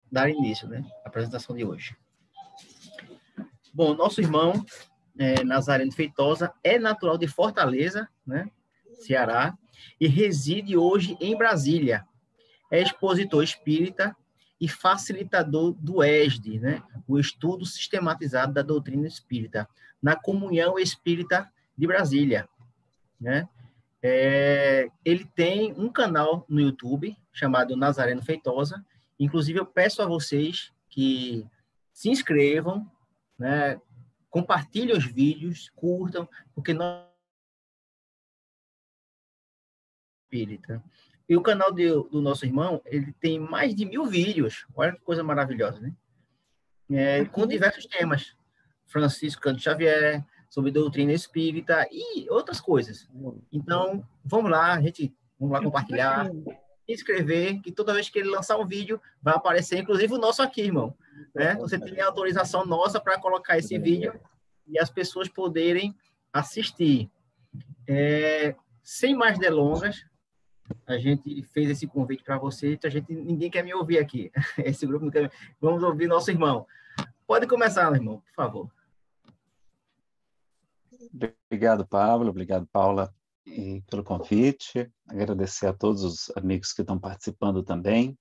dar início, né, à apresentação de hoje. Bom, nosso irmão Nazareno Feitosa é natural de Fortaleza, né, Ceará, e reside hoje em Brasília. É expositor espírita e facilitador do ESD, né, o Estudo Sistematizado da Doutrina Espírita, na Comunhão Espírita de Brasília, né? Ele tem um canal no YouTube chamado Nazareno Feitosa. Inclusive, eu peço a vocês que se inscrevam, né? Compartilhem os vídeos, curtam, porque nós espírita. E o canal do nosso irmão, ele tem mais de 1000 vídeos. Olha que coisa maravilhosa, né? Com diversos temas. Francisco Cândido Xavier, sobre doutrina espírita e outras coisas. Então, vamos lá compartilhar, se inscrever, que toda vez que ele lançar um vídeo, vai aparecer, inclusive, o nosso aqui, irmão. Né? Você tem a autorização nossa para colocar esse vídeo e as pessoas poderem assistir. Sem mais delongas, a gente fez esse convite para você, ninguém quer me ouvir aqui. Esse grupo não quer. Vamos ouvir nosso irmão. Pode começar, irmão, por favor. Obrigado, Pablo. Obrigado, Paula, pelo convite. Agradecer a todos os amigos que estão participando também.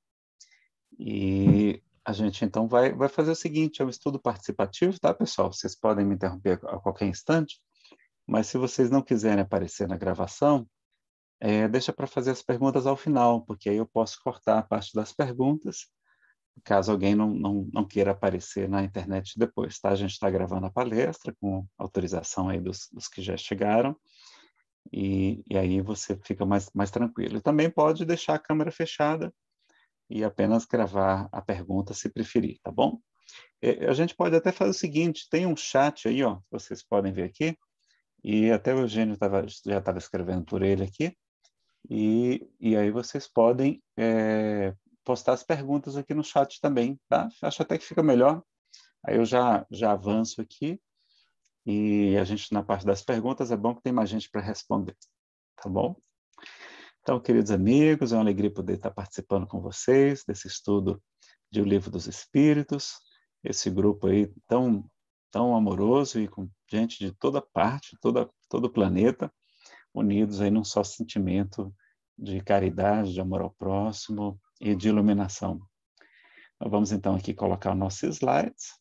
E a gente, então, vai fazer o seguinte, é um estudo participativo, tá, pessoal? Vocês podem me interromper a qualquer instante, mas se vocês não quiserem aparecer na gravação, deixa para fazer as perguntas ao final, porque aí eu posso cortar a parte das perguntas, caso alguém não queira aparecer na internet depois, tá? A gente está gravando a palestra com autorização aí dos que já chegaram, e aí você fica mais tranquilo. E também pode deixar a câmera fechada e apenas gravar a pergunta se preferir, tá bom? A gente pode até fazer o seguinte, tem um chat aí, ó, vocês podem ver aqui, e até o Eugênio já estava escrevendo por ele aqui, e aí vocês podem postar as perguntas aqui no chat também, tá? Acho até que fica melhor. Aí eu já avanço aqui e a gente, na parte das perguntas, é bom que tem mais gente para responder, tá bom? Então, queridos amigos, é uma alegria poder estar participando com vocês desse estudo de O Livro dos Espíritos, esse grupo aí tão amoroso e com gente de toda parte, todo o planeta, unidos aí num só sentimento de caridade, de amor ao próximo e de iluminação. Nós vamos então aqui colocar os nossos slides.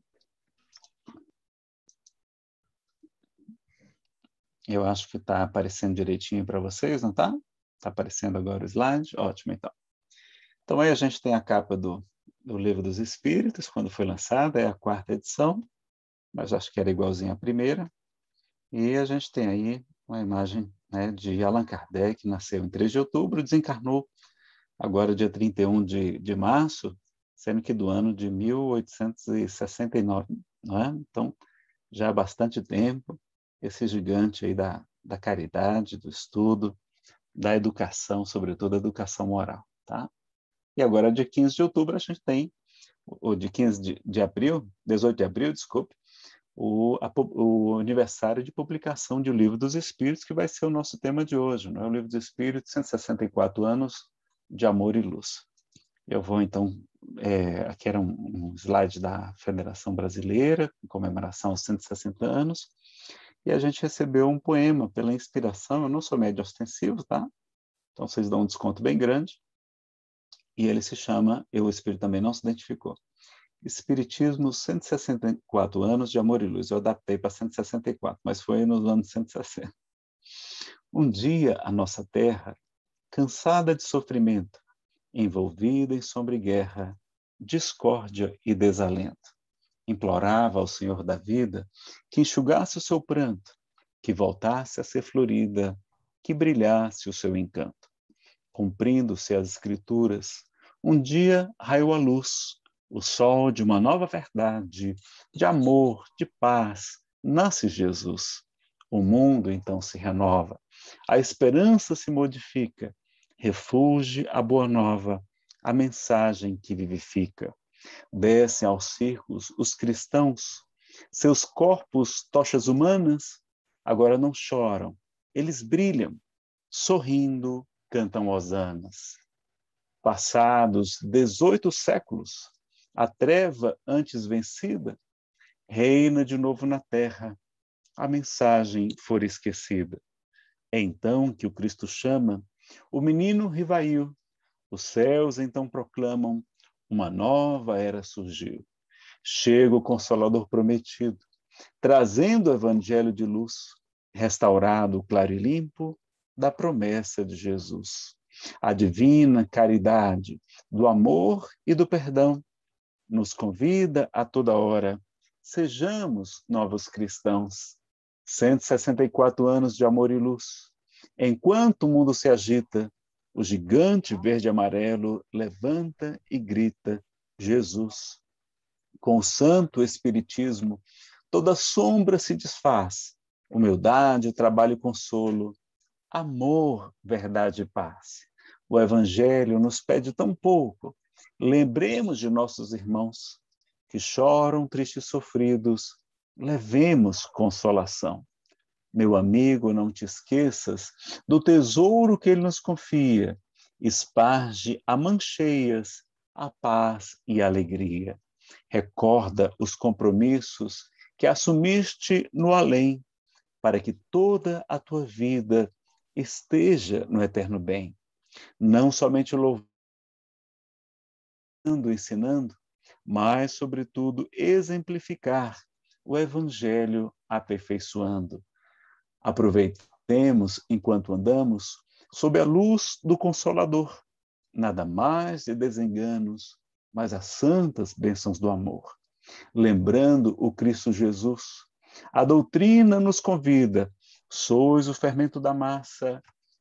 Eu acho que está aparecendo direitinho para vocês, não está? Está aparecendo agora o slide? Ótimo, então. Então aí a gente tem a capa do Livro dos Espíritos, quando foi lançada, é a 4ª edição, mas acho que era igualzinho à primeira. E a gente tem aí uma imagem, né, de Allan Kardec, nasceu em 3 de outubro, desencarnou agora dia 31 de março, sendo que do ano de 1869, não é? Então, já há bastante tempo, esse gigante aí da caridade, do estudo, da educação, sobretudo a educação moral, tá? E agora, dia 15 de outubro, a gente tem, ou de 15 de abril, 18 de abril, desculpe, o aniversário de publicação de O Livro dos Espíritos, que vai ser o nosso tema de hoje, não é? O Livro dos Espíritos, 164 anos de amor e luz. Eu vou, então, aqui era um slide da Federação Brasileira, em comemoração aos 160 anos, e a gente recebeu um poema pela inspiração. Eu não sou médio ostensivo, tá? Então, vocês dão um desconto bem grande, e ele se chama, o Espírito também não se identificou, Espiritismo, 164 anos de amor e luz. Eu adaptei para 164, mas foi nos anos 160. Um dia, a nossa terra, cansada de sofrimento, envolvida em sombra e guerra, discórdia e desalento, implorava ao Senhor da vida que enxugasse o seu pranto, que voltasse a ser florida, que brilhasse o seu encanto. Cumprindo-se as escrituras, um dia raiou a luz, o sol de uma nova verdade, de amor, de paz, nasce Jesus. O mundo então se renova, a esperança se modifica, refulge a boa nova, a mensagem que vivifica. Descem aos círculos os cristãos, seus corpos, tochas humanas, agora não choram, eles brilham, sorrindo, cantam hosanas. Passados 18 séculos, a treva antes vencida, reina de novo na terra, a mensagem for esquecida. É então que o Cristo chama, o menino rivail, os céus então proclamam, uma nova era surgiu. Chega o Consolador prometido, trazendo o evangelho de luz, restaurado claro e limpo da promessa de Jesus. A divina caridade do amor e do perdão nos convida a toda hora. Sejamos novos cristãos. 164 anos de amor e luz. Enquanto o mundo se agita, o gigante verde e amarelo levanta e grita: Jesus. Com o santo espiritismo, toda sombra se desfaz. Humildade, trabalho e consolo, amor, verdade e paz. O Evangelho nos pede tão pouco. Lembremos de nossos irmãos que choram tristes e sofridos. Levemos consolação. Meu amigo, não te esqueças do tesouro que ele nos confia. Esparge a mancheias a paz e a alegria. Recorda os compromissos que assumiste no além, para que toda a tua vida esteja no eterno bem. Não somente louvando, ensinando, mas, sobretudo, exemplificar o Evangelho aperfeiçoando. Aproveitemos, enquanto andamos, sob a luz do Consolador, nada mais de desenganos, mas as santas bênçãos do amor. Lembrando o Cristo Jesus, a doutrina nos convida, sois o fermento da massa,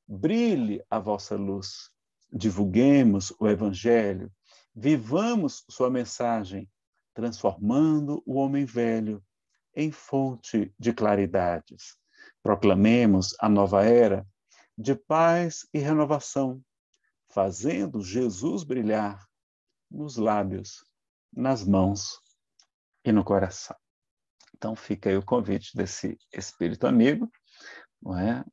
brilhe a vossa luz. Divulguemos o Evangelho, vivamos sua mensagem, transformando o homem velho em fonte de claridades. Proclamemos a nova era de paz e renovação, fazendo Jesus brilhar nos lábios, nas mãos e no coração. Então fica aí o convite desse espírito amigo, não é?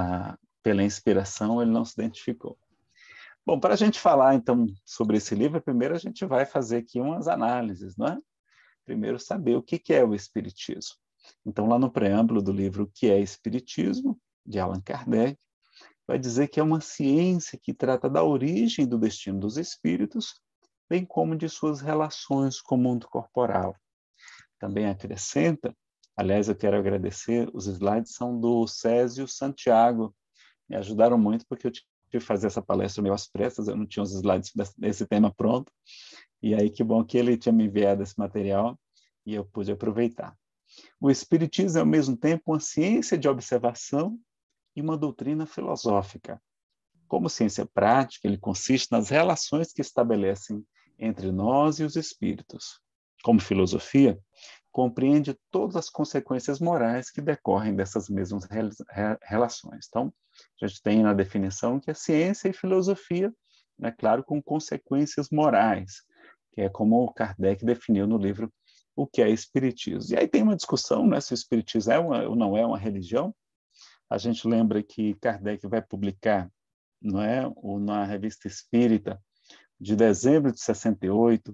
Pela inspiração ele não se identificou. Bom, para a gente falar então sobre esse livro, primeiro a gente vai fazer aqui umas análises, não é? Primeiro saber o que é o Espiritismo. Então lá no preâmbulo do livro O que é Espiritismo, de Allan Kardec, vai dizer que é uma ciência que trata da origem e do destino dos espíritos, bem como de suas relações com o mundo corporal. Também acrescenta, aliás, eu quero agradecer, os slides são do Césio Santiago, me ajudaram muito porque eu tive que fazer essa palestra meio às pressas, eu não tinha os slides desse tema pronto, e aí que bom que ele tinha me enviado esse material e eu pude aproveitar. O Espiritismo é, ao mesmo tempo, uma ciência de observação e uma doutrina filosófica. Como ciência prática, ele consiste nas relações que estabelecem entre nós e os espíritos. Como filosofia, compreende todas as consequências morais que decorrem dessas mesmas relações. Então, a gente tem na definição que a ciência e filosofia, né, claro, com consequências morais, que é como o Kardec definiu no livro O que é Espiritismo. E aí tem uma discussão, né, se o Espiritismo é ou não é uma religião. A gente lembra que Kardec vai publicar, não é, na Revista Espírita, de dezembro de 68,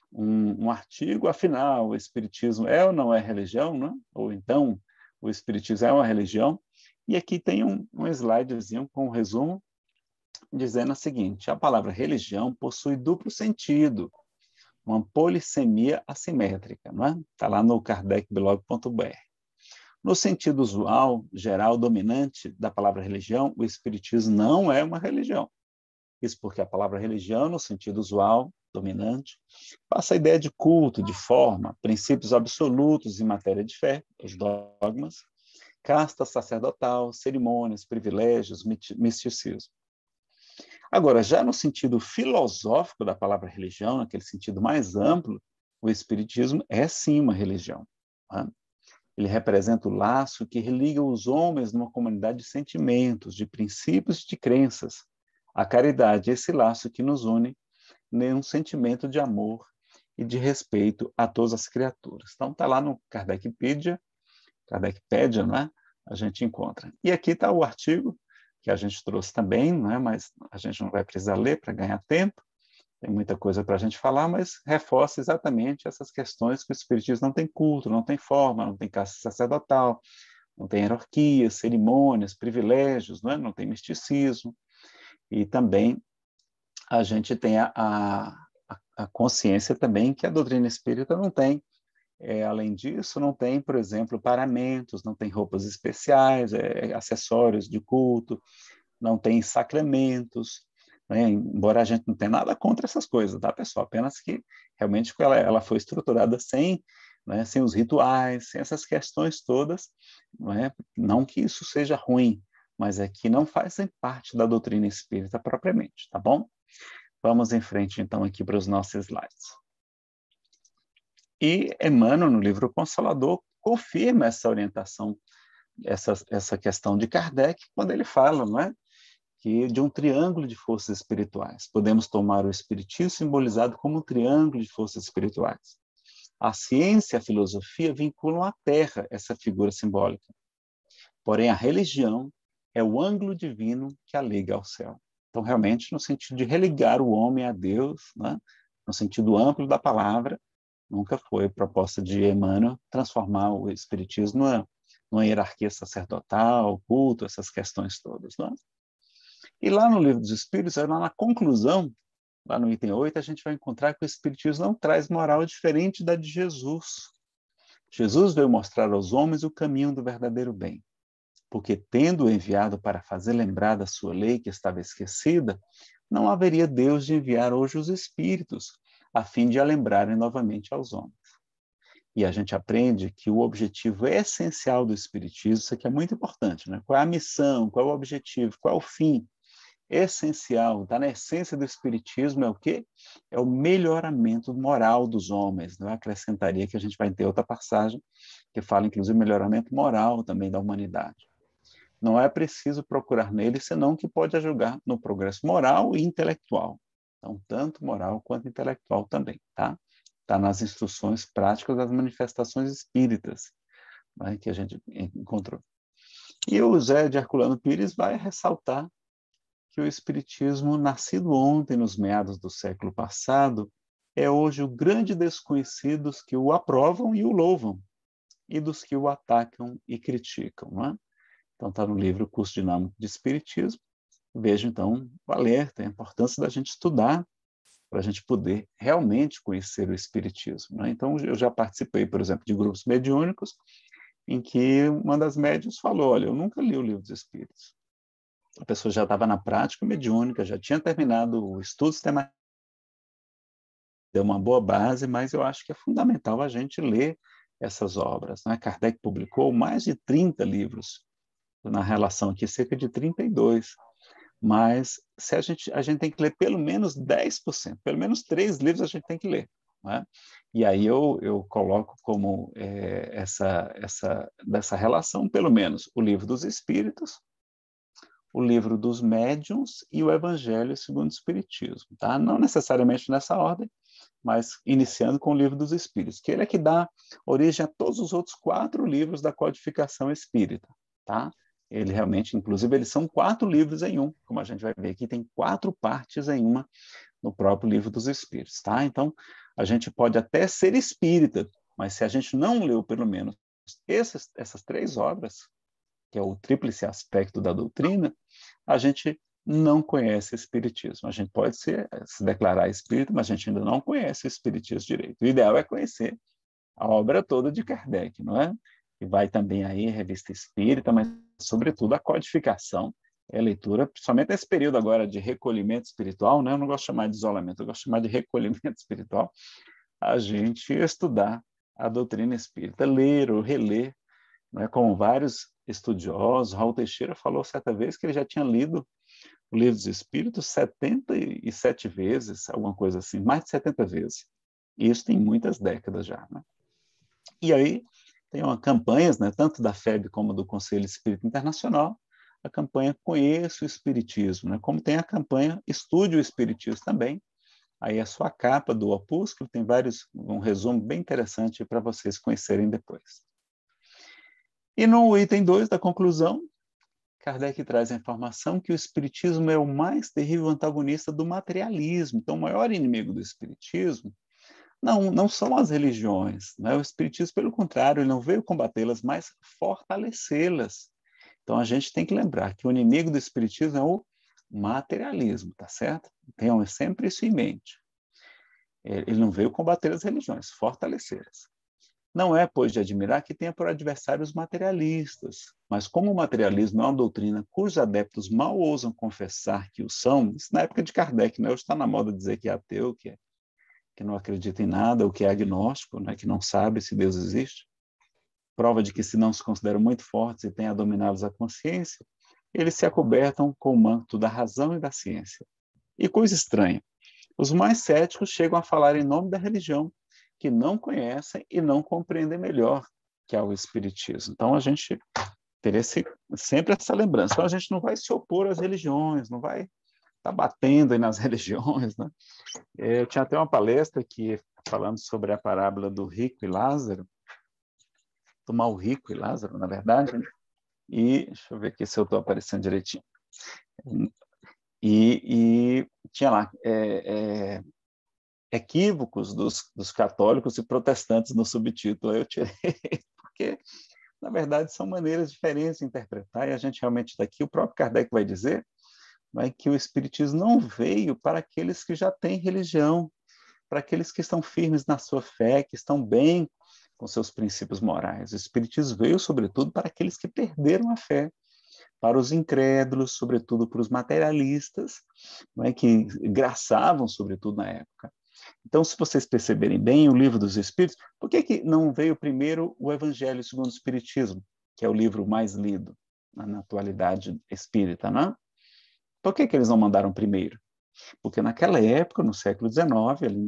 um artigo, afinal, o Espiritismo é ou não é religião, né? Ou então, o Espiritismo é uma religião. E aqui tem um slidezinho com um resumo, dizendo o seguinte: a palavra religião possui duplo sentido, uma polissemia assimétrica, não é? Está lá no kardecblog.br. No sentido usual, geral, dominante da palavra religião, o Espiritismo não é uma religião. Isso porque a palavra religião, no sentido usual, dominante, passa a ideia de culto, de forma, princípios absolutos em matéria de fé, os dogmas, casta sacerdotal, cerimônias, privilégios, misticismo. Agora, já no sentido filosófico da palavra religião, naquele sentido mais amplo, o Espiritismo é sim uma religião. Tá? Ele representa o laço que religa os homens numa comunidade de sentimentos, de princípios e de crenças. A caridade é esse laço que nos une num sentimento de amor e de respeito a todas as criaturas. Então, está lá no Kardecpedia, não é? A gente encontra. E aqui está o artigo que a gente trouxe também, não é? Mas a gente não vai precisar ler para ganhar tempo, Tem muita coisa para a gente falar, mas reforça exatamente essas questões que o Espiritismo não tem culto, não tem forma, não tem caste sacerdotal, não tem hierarquia, cerimônias, privilégios, não tem misticismo. E também a gente tem a consciência também que a doutrina espírita não tem. Além disso, não tem, por exemplo, paramentos, não tem roupas especiais, acessórios de culto, não tem sacramentos, né? Embora a gente não tenha nada contra essas coisas, tá, pessoal? Apenas que realmente ela foi estruturada sem, né, sem os rituais, sem essas questões todas, não que isso seja ruim, mas é que não fazem parte da doutrina espírita propriamente, tá bom? Vamos em frente, então, aqui para os nossos slides. E Emmanuel, no livro Consolador, confirma essa orientação, essa questão de Kardec, quando ele fala, não é? Que de um triângulo de forças espirituais. Podemos tomar o espiritismo simbolizado como um triângulo de forças espirituais. A ciência e a filosofia vinculam à Terra essa figura simbólica. Porém, a religião é o ângulo divino que a liga ao céu. Então, realmente, no sentido de religar o homem a Deus, né? No sentido amplo da palavra, nunca foi proposta de Emmanuel transformar o espiritismo numa hierarquia sacerdotal, culto, essas questões todas. Né? E lá no Livro dos Espíritos, lá na conclusão, lá no item 8, a gente vai encontrar que o espiritismo não traz moral diferente da de Jesus. Jesus veio mostrar aos homens o caminho do verdadeiro bem, porque tendo-o enviado para fazer lembrar da sua lei que estava esquecida, não haveria Deus de enviar hoje os espíritos, a fim de a lembrarem novamente aos homens. E a gente aprende que o objetivo essencial do espiritismo, isso aqui é muito importante, né? Qual é a missão, qual é o objetivo, qual é o fim essencial, está na essência do espiritismo, é o quê? É o melhoramento moral dos homens. Eu acrescentaria que a gente vai ter outra passagem que fala, inclusive, melhoramento moral também da humanidade. Não é preciso procurar nele, senão que pode ajudar no progresso moral e intelectual. Então, tanto moral quanto intelectual também, tá? Está nas instruções práticas das manifestações espíritas, né, que a gente encontrou. E o Zé de Herculano Pires vai ressaltar que o espiritismo, nascido ontem, nos meados do século passado, é hoje o grande desconhecido dos que o aprovam e o louvam, e dos que o atacam e criticam. Não é? Então, está no livro Curso Dinâmico de Espiritismo. Vejo, então, o alerta, a importância da gente estudar para a gente poder realmente conhecer o espiritismo. Né? Então, eu já participei, por exemplo, de grupos mediúnicos em que uma das médiuns falou, olha, eu nunca li o Livro dos Espíritos. A pessoa já estava na prática mediúnica, já tinha terminado o estudo sistemático, deu uma boa base, mas eu acho que é fundamental a gente ler essas obras. Né? Kardec publicou mais de 30 livros, na relação aqui, cerca de 32. Mas se a gente tem que ler pelo menos 10%, pelo menos 3 livros a gente tem que ler. Né? E aí eu coloco como dessa relação, pelo menos, o Livro dos Espíritos, o Livro dos Médiuns e o Evangelho segundo o Espiritismo. Tá? Não necessariamente nessa ordem, mas iniciando com o Livro dos Espíritos, que ele é que dá origem a todos os outros 4 livros da codificação espírita. Tá? Ele realmente, inclusive, eles são 4 livros em um, como a gente vai ver aqui, tem 4 partes em uma no próprio Livro dos Espíritos, tá? Então, a gente pode até ser espírita, mas se a gente não leu pelo menos essas 3 obras, que é o tríplice aspecto da doutrina, a gente não conhece o espiritismo. A gente pode se declarar espírita, mas a gente ainda não conhece o espiritismo direito. O ideal é conhecer a obra toda de Kardec, não é? E vai também aí a Revista Espírita, mas, sobretudo, a codificação, a leitura, principalmente nesse período agora de recolhimento espiritual, né? Eu não gosto de chamar de isolamento, eu gosto de chamar de recolhimento espiritual, a gente estudar a doutrina espírita, ler ou reler, né? Como vários estudiosos, Raul Teixeira falou certa vez que ele já tinha lido o Livro dos Espíritos 77 vezes, alguma coisa assim, mais de 70 vezes. E isso tem muitas décadas já, né? E aí tem uma campanhas, né, tanto da FEB como do Conselho Espírita Internacional, a campanha Conheça o Espiritismo, né, como tem a campanha Estude o Espiritismo também. Aí a sua capa do opúsculo tem um resumo bem interessante para vocês conhecerem depois. E no item 2 da conclusão, Kardec traz a informação que o espiritismo é o mais terrível antagonista do materialismo. Então, o maior inimigo do espiritismo não são as religiões, né? O espiritismo, pelo contrário, ele não veio combatê-las, mas fortalecê-las. Então, a gente tem que lembrar que o inimigo do espiritismo é o materialismo, tá certo? Tenham sempre isso em mente. Ele não veio combater as religiões, fortalecê-las. Não é, pois, de admirar que tenha por adversários materialistas, mas como o materialismo é uma doutrina cujos adeptos mal ousam confessar que o são, isso na época de Kardec, né? Hoje está na moda dizer que é ateu, que não acredita em nada, ou que é agnóstico, né? Que não sabe se Deus existe. Prova de que, se não se consideram muito fortes e têm a dominá-los a consciência, eles se acobertam com o manto da razão e da ciência. E coisa estranha, os mais céticos chegam a falar em nome da religião, que não conhecem e não compreendem melhor, que é o espiritismo. Então, a gente teria sempre essa lembrança. Então, a gente não vai se opor às religiões, não vai estar batendo aí nas religiões, né? Eu tinha até uma palestra aqui falando sobre a parábola do rico e Lázaro, do mal rico e Lázaro, na verdade, né? E deixa eu ver aqui se eu estou aparecendo direitinho. E tinha lá equívocos dos católicos e protestantes no subtítulo. Eu tirei, porque, na verdade, são maneiras diferentes de interpretar, e a gente realmente daqui, o próprio Kardec vai dizer, né, que o Espiritismo não veio para aqueles que já têm religião, para aqueles que estão firmes na sua fé, que estão bem com seus princípios morais. O Espiritismo veio, sobretudo, para aqueles que perderam a fé, para os incrédulos, sobretudo para os materialistas, né, que graçavam, sobretudo, na época. Então, se vocês perceberem bem o Livro dos Espíritos, por que não veio primeiro o Evangelho segundo o Espiritismo, que é o livro mais lido na atualidade espírita, né? Por que eles não mandaram primeiro? Porque naquela época, no século XIX, ali em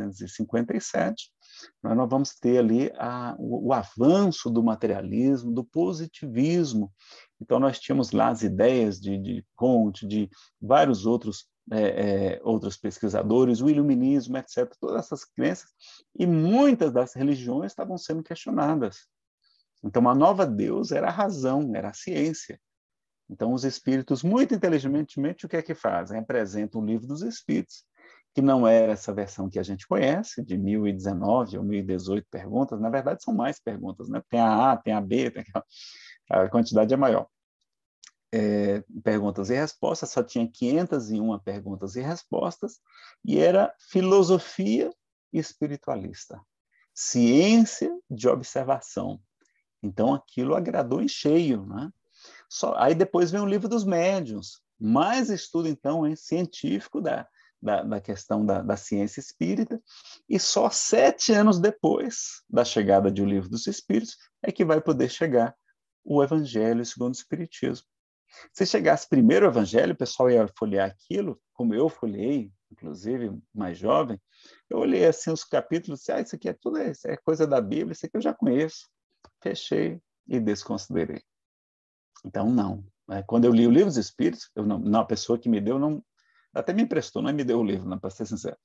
1857, nós vamos ter ali o avanço do materialismo, do positivismo. Então, nós tínhamos lá as ideias de Comte, de vários outros pesquisadores, o iluminismo, etc., todas essas crenças, e muitas das religiões estavam sendo questionadas. Então, a nova Deus era a razão, era a ciência. Então, os espíritos, muito inteligentemente, o que é que fazem? Apresentam o Livro dos Espíritos, que não era essa versão que a gente conhece, de 1019 ou 1018 perguntas. Na verdade, são mais perguntas, né? Tem a A, tem a B, a quantidade é maior. Perguntas e respostas, só tinha 501 perguntas e respostas, e era filosofia espiritualista, ciência de observação. Então, aquilo agradou em cheio, né? Aí depois vem o Livro dos Médiuns, mais estudo, então, científico da questão da ciência espírita, e só 7 anos depois da chegada de O Livro dos Espíritos é que vai poder chegar o Evangelho segundo o Espiritismo. Se chegasse primeiro o Evangelho, o pessoal ia folhear aquilo, como eu folhei, inclusive, mais jovem, eu olhei assim os capítulos e disse, isso aqui é tudo isso, é coisa da Bíblia, isso aqui eu já conheço. Fechei e desconsiderei. Então, não. Quando eu li o Livro dos Espíritos, a pessoa que me deu, até me emprestou, não me deu o livro, para ser sincero.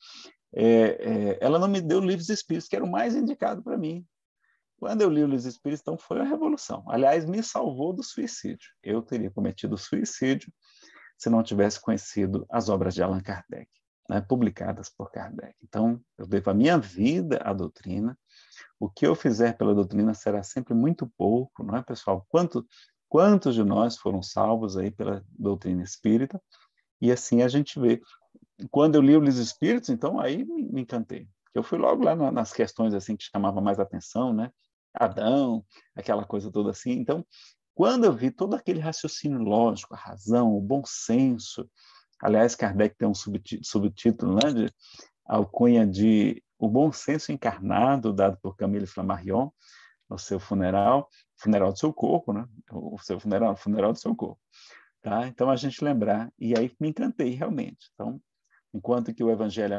Ela não me deu o Livro dos Espíritos, que era o mais indicado para mim. Quando eu li o Livro dos Espíritos, então, foi uma revolução. Aliás, me salvou do suicídio. Eu teria cometido suicídio se não tivesse conhecido as obras de Allan Kardec, né, publicadas por Kardec. Então, eu devo a minha vida à doutrina. O que eu fizer pela doutrina será sempre muito pouco, não é, pessoal? Quantos de nós foram salvos aí pela doutrina espírita? E assim a gente vê. Quando eu li o Livro dos Espíritos, então, aí me encantei. Eu fui logo lá nas questões assim que chamavam mais atenção, né? Adão, aquela coisa toda assim. Então, quando eu vi todo aquele raciocínio lógico, a razão, o bom senso, aliás, Kardec tem um subtítulo, né, de alcunha de O Bom Senso Encarnado, dado por Camille Flammarion, no seu funeral do seu corpo, né? O seu funeral do seu corpo. Tá? Então, a gente lembrar, e aí me encantei realmente. Então, enquanto que o Evangelho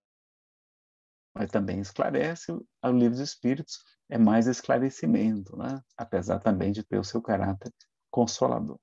também esclarece, o Livro dos Espíritos é mais esclarecimento, né? Apesar também de ter o seu caráter consolador.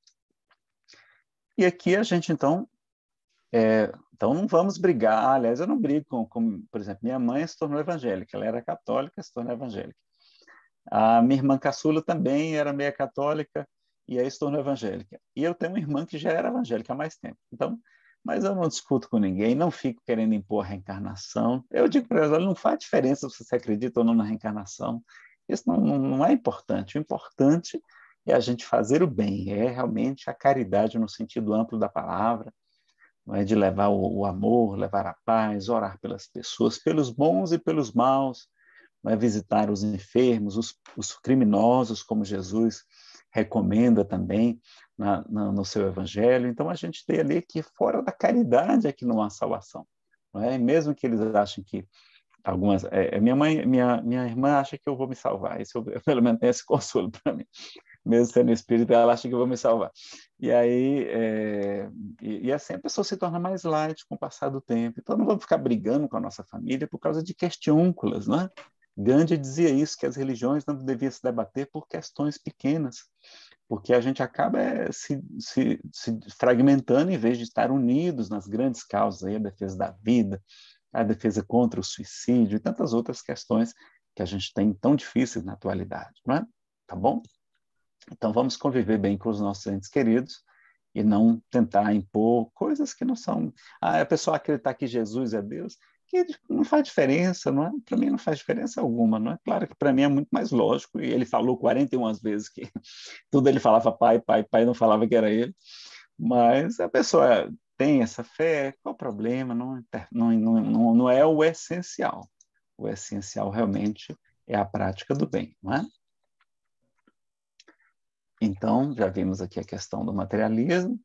E aqui a gente, então, não vamos brigar. Aliás, eu não brigo por exemplo, minha mãe se tornou evangélica, ela era católica, se tornou evangélica. A minha irmã caçula também era meia católica e aí se tornou evangélica. E eu tenho uma irmã que já era evangélica há mais tempo. Então, mas eu não discuto com ninguém, não fico querendo impor a reencarnação. Eu digo para elas, olha, não faz diferença se você acredita ou não na reencarnação. Isso não é importante. O importante é a gente fazer o bem, é realmente a caridade no sentido amplo da palavra, não é de levar o amor, levar a paz, orar pelas pessoas, pelos bons e pelos maus, não é visitar os enfermos, os criminosos, como Jesus recomenda também no seu evangelho. Então, a gente tem ali que fora da caridade é que não há salvação. Não é? Mesmo que eles achem que algumas... minha irmã acha que eu vou me salvar. Isso eu pelo menos tenho esse consolo para mim. Mesmo sendo espírita, ela acha que eu vou me salvar. E aí, assim a pessoa se torna mais light com o passar do tempo. Então, não vamos ficar brigando com a nossa família por causa de questiúnculas, não é? Gandhi dizia isso, que as religiões não deviam se debater por questões pequenas, porque a gente acaba se fragmentando em vez de estar unidos nas grandes causas, aí, a defesa da vida, a defesa contra o suicídio e tantas outras questões que a gente tem tão difíceis na atualidade, não é? Tá bom? Então, vamos conviver bem com os nossos entes queridos e não tentar impor coisas que não são... a pessoa acreditar que Jesus é Deus, que não faz diferença, não é? Para mim não faz diferença alguma, não é? Claro que para mim é muito mais lógico, e ele falou 41 vezes que tudo ele falava pai, pai, pai, não falava que era ele, mas a pessoa tem essa fé, qual o problema? Não é o essencial. O essencial realmente é a prática do bem, não é? Então, já vimos aqui a questão do materialismo,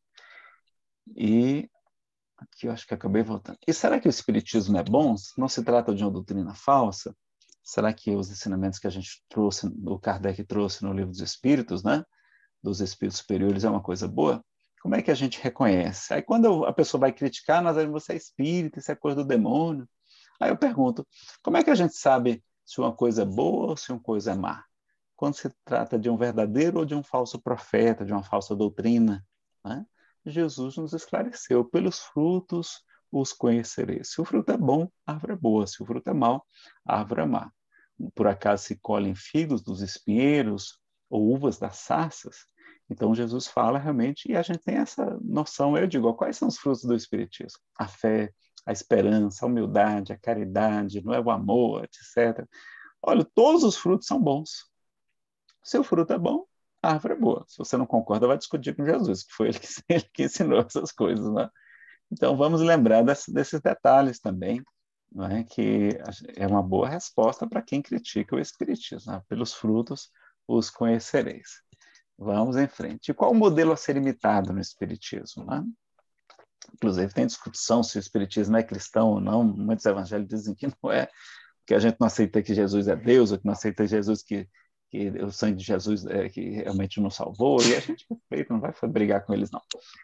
e aqui eu acho que acabei voltando. E será que o espiritismo é bom? Não se trata de uma doutrina falsa? Será que os ensinamentos que a gente trouxe, o Kardec trouxe no Livro dos Espíritos, né, dos espíritos superiores, é uma coisa boa? Como é que a gente reconhece? Aí quando a pessoa vai criticar, nós dizemos, você é espírita, isso é coisa do demônio. Aí eu pergunto, como é que a gente sabe se uma coisa é boa ou se uma coisa é má? Quando se trata de um verdadeiro ou de um falso profeta, de uma falsa doutrina, né? Jesus nos esclareceu, pelos frutos os conhecereis. Se o fruto é bom, a árvore é boa. Se o fruto é mau, a árvore é má. Por acaso se colhem figos dos espinheiros ou uvas das sarças? Então Jesus fala realmente, e a gente tem essa noção, eu digo, quais são os frutos do Espiritismo? A fé, a esperança, a humildade, a caridade, não é o amor, etc. Olha, todos os frutos são bons. Se o fruto é bom, a árvore é boa. Se você não concorda, vai discutir com Jesus, que foi ele que ensinou essas coisas, né? Então, vamos lembrar desses detalhes também, não é? Que é uma boa resposta para quem critica o Espiritismo. Né? Pelos frutos os conhecereis. Vamos em frente. E qual o modelo a ser imitado no Espiritismo? Né? Inclusive, tem discussão se o Espiritismo é cristão ou não. Muitos evangélicos dizem que não é, que a gente não aceita que Jesus é Deus, ou que não aceita Jesus que o sangue de Jesus que realmente nos salvou, e a gente respeita, não vai brigar com eles, não.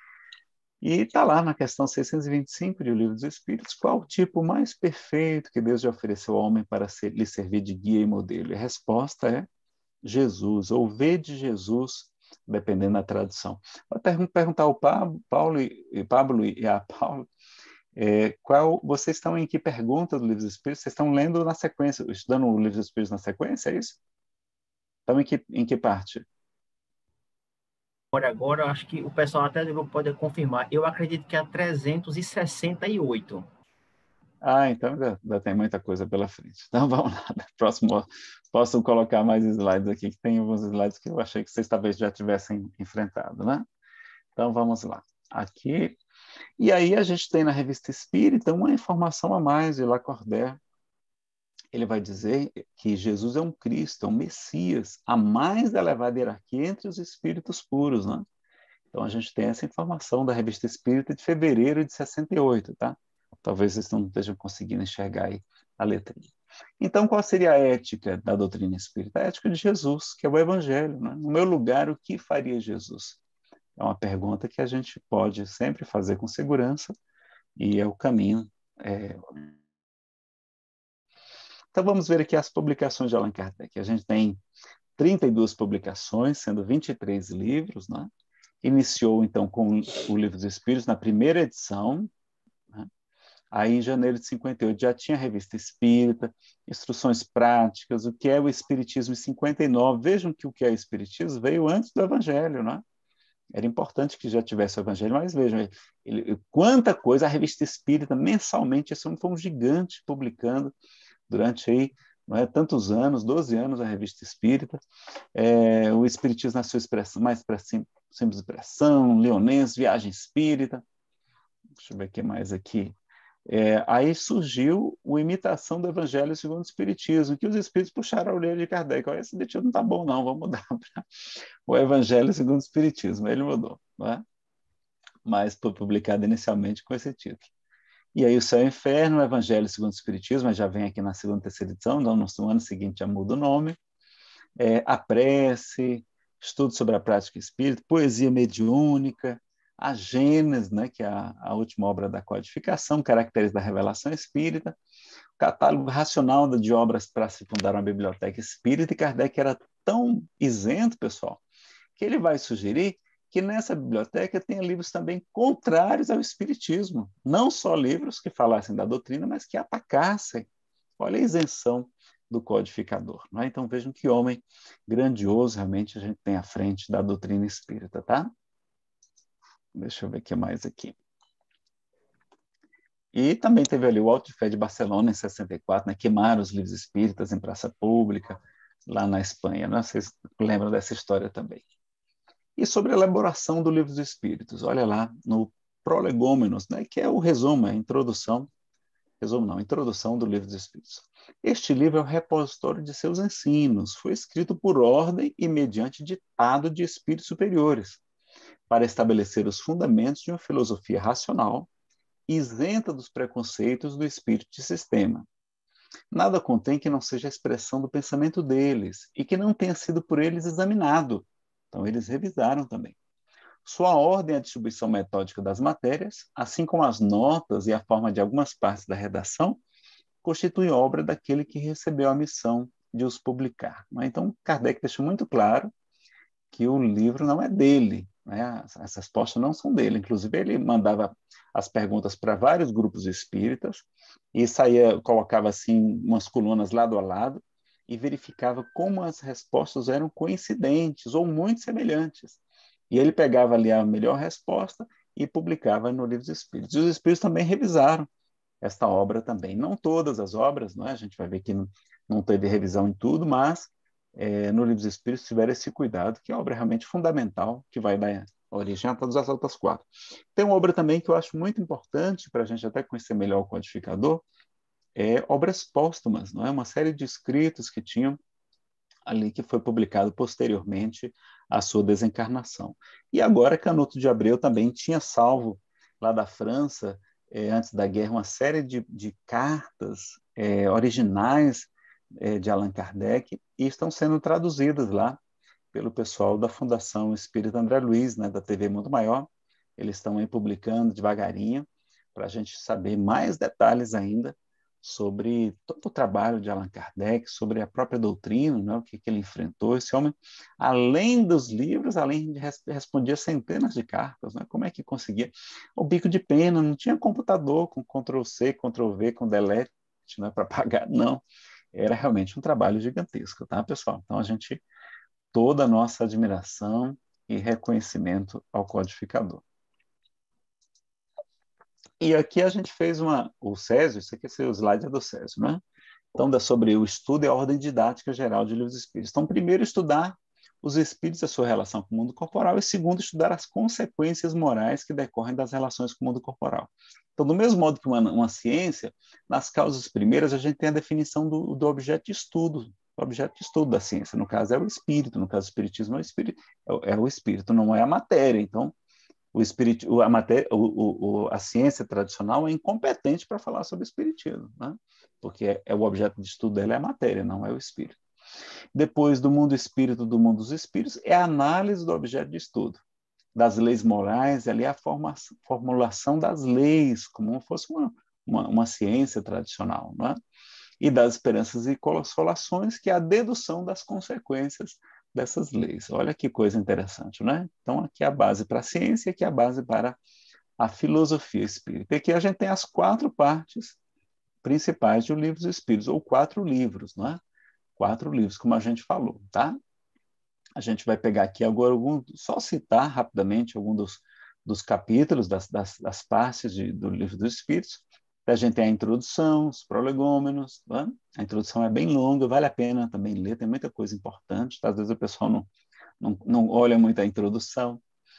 E está lá na questão 625 do Livro dos Espíritos, qual o tipo mais perfeito que Deus já ofereceu ao homem para lhe servir de guia e modelo? E a resposta é Jesus, ou vede Jesus, dependendo da tradução. Vou perguntar ao Pablo e a Paulo, vocês estão em que pergunta do Livro dos Espíritos? Vocês estão lendo na sequência, estudando o Livro dos Espíritos na sequência, é isso? Estão em que parte? Agora, eu acho que o pessoal até pode confirmar. Eu acredito que é a 368. Então ainda tem muita coisa pela frente. Então vamos lá. Próximo, posso colocar mais slides aqui, que tem alguns slides que eu achei que vocês talvez já tivessem enfrentado, né? Então vamos lá. Aqui. E aí a gente tem na Revista Espírita uma informação a mais de Lacordaire. Ele vai dizer que Jesus é um Cristo, é um Messias, a mais elevada hierarquia entre os espíritos puros, né? Então a gente tem essa informação da Revista Espírita de fevereiro de 68, tá? Talvez vocês não estejam conseguindo enxergar aí a letrinha. Então, qual seria a ética da doutrina espírita? A ética de Jesus, que é o Evangelho, né? No meu lugar, o que faria Jesus? É uma pergunta que a gente pode sempre fazer com segurança e é o caminho. Então, vamos ver aqui as publicações de Allan Kardec. A gente tem 32 publicações, sendo 23 livros, né? Iniciou, então, com o Livro dos Espíritos, na primeira edição, né? Aí, em janeiro de 58, já tinha a Revista Espírita, Instruções Práticas, o que é o Espiritismo em 59. Vejam que o que é o Espiritismo veio antes do Evangelho, não é? Era importante que já tivesse o Evangelho, mas vejam, quanta coisa a Revista Espírita, mensalmente, esse homem foi um gigante publicando durante aí, não é, tantos anos, 12 anos a Revista Espírita. O Espiritismo na sua expressão, mais simples expressão, Leonense, Viagem Espírita. Deixa eu ver o que mais aqui. Aí surgiu a imitação do Evangelho segundo o Espiritismo, que os Espíritos puxaram a orelha de Kardec. Olha, esse detido não está bom, não, vamos mudar para o Evangelho segundo o Espiritismo. Ele mudou, não é? Mas foi publicado inicialmente com esse título. E aí o Céu e o Inferno, o Evangelho segundo o Espiritismo, já vem aqui na segunda e terceira edição, então no ano seguinte já muda o nome. A Prece, Estudo sobre a Prática Espírita, Poesia Mediúnica, a Gênesis, né, que é a última obra da codificação, Caracteres da Revelação Espírita, Catálogo Racional de obras para se fundar uma biblioteca espírita, e Kardec era tão isento, pessoal, que ele vai sugerir que nessa biblioteca tenha livros também contrários ao espiritismo, não só livros que falassem da doutrina, mas que atacassem. Olha a isenção do codificador. Não é? Então vejam que homem grandioso realmente a gente tem à frente da doutrina espírita, tá? Deixa eu ver o que mais aqui. E também teve ali o Auto de Fé de Barcelona, em 64, né? Queimaram os livros espíritas em praça pública, lá na Espanha. Né? Vocês lembram dessa história também. E sobre a elaboração do Livro dos Espíritos, olha lá no Prolegômenos, né? Que é o resumo, a introdução do Livro dos Espíritos. Este livro é o repositório de seus ensinos, foi escrito por ordem e mediante ditado de espíritos superiores, para estabelecer os fundamentos de uma filosofia racional, isenta dos preconceitos do espírito de sistema. Nada contém que não seja a expressão do pensamento deles e que não tenha sido por eles examinado. Então, eles revisaram também. Sua ordem e a distribuição metódica das matérias, assim como as notas e a forma de algumas partes da redação, constituem obra daquele que recebeu a missão de os publicar. Então, Kardec deixou muito claro que o livro não é dele, né? As respostas não são dele. Inclusive, ele mandava as perguntas para vários grupos espíritas e colocava assim umas colunas lado a lado e verificava como as respostas eram coincidentes ou muito semelhantes. E ele pegava ali a melhor resposta e publicava no Livro dos Espíritos. E os Espíritos também revisaram esta obra também. Não todas as obras, não é? A gente vai ver que não teve revisão em tudo, mas no Livro dos Espíritos tiveram esse cuidado, que é uma obra realmente fundamental, que vai dar origem a todas as outras 4. Tem uma obra também que eu acho muito importante, para a gente até conhecer melhor o codificador, obras póstumas, não é? Uma série de escritos que tinham ali, que foi publicado posteriormente à sua desencarnação. E agora Canuto de Abreu também tinha salvo, lá da França, antes da guerra, uma série de cartas originais de Allan Kardec, e estão sendo traduzidas lá pelo pessoal da Fundação Espírita André Luiz, né, da TV Mundo Maior. Eles estão aí publicando devagarinho, para a gente saber mais detalhes ainda sobre todo o trabalho de Allan Kardec, sobre a própria doutrina, né, o que ele enfrentou. Esse homem, além dos livros, além de respondia centenas de cartas, né, como é que conseguia? O bico de pena, não tinha computador com Ctrl+C, Ctrl+V, com delete, né, para pagar, não. Era realmente um trabalho gigantesco, tá, pessoal? Então, toda a nossa admiração e reconhecimento ao codificador. E aqui a gente fez o Césio, isso aqui é o slide do Césio, né? Então, sobre o estudo e a ordem didática geral de livros espíritos. Então, primeiro, estudar os espíritos e a sua relação com o mundo corporal, e segundo, estudar as consequências morais que decorrem das relações com o mundo corporal. Então, do mesmo modo que uma ciência, nas causas primeiras, a gente tem a definição do objeto de estudo. O objeto de estudo da ciência, no caso, é o espírito. No caso, o espiritismo é o espírito, não é a matéria. Então, a ciência tradicional é incompetente para falar sobre o espiritismo, né? Porque o objeto de estudo dela é a matéria, não é o espírito. Depois do mundo espírito, do mundo dos espíritos, é a análise do objeto de estudo, das leis morais, ali a formulação das leis, como se fosse uma ciência tradicional, né? E das esperanças e consolações, que é a dedução das consequências dessas leis. Olha que coisa interessante, né? Então, aqui é a base para a ciência, aqui é a base para a filosofia espírita. E aqui a gente tem as 4 partes principais do Livro dos Espíritos, ou 4 livros, não é? 4 livros, como a gente falou, tá? A gente vai pegar aqui agora, só citar rapidamente algum dos capítulos, das partes do Livro dos Espíritos. A gente tem a introdução, os prolegômenos, tá? A introdução é bem longa, vale a pena também ler, tem muita coisa importante, tá? Às vezes o pessoal não olha muito a introdução.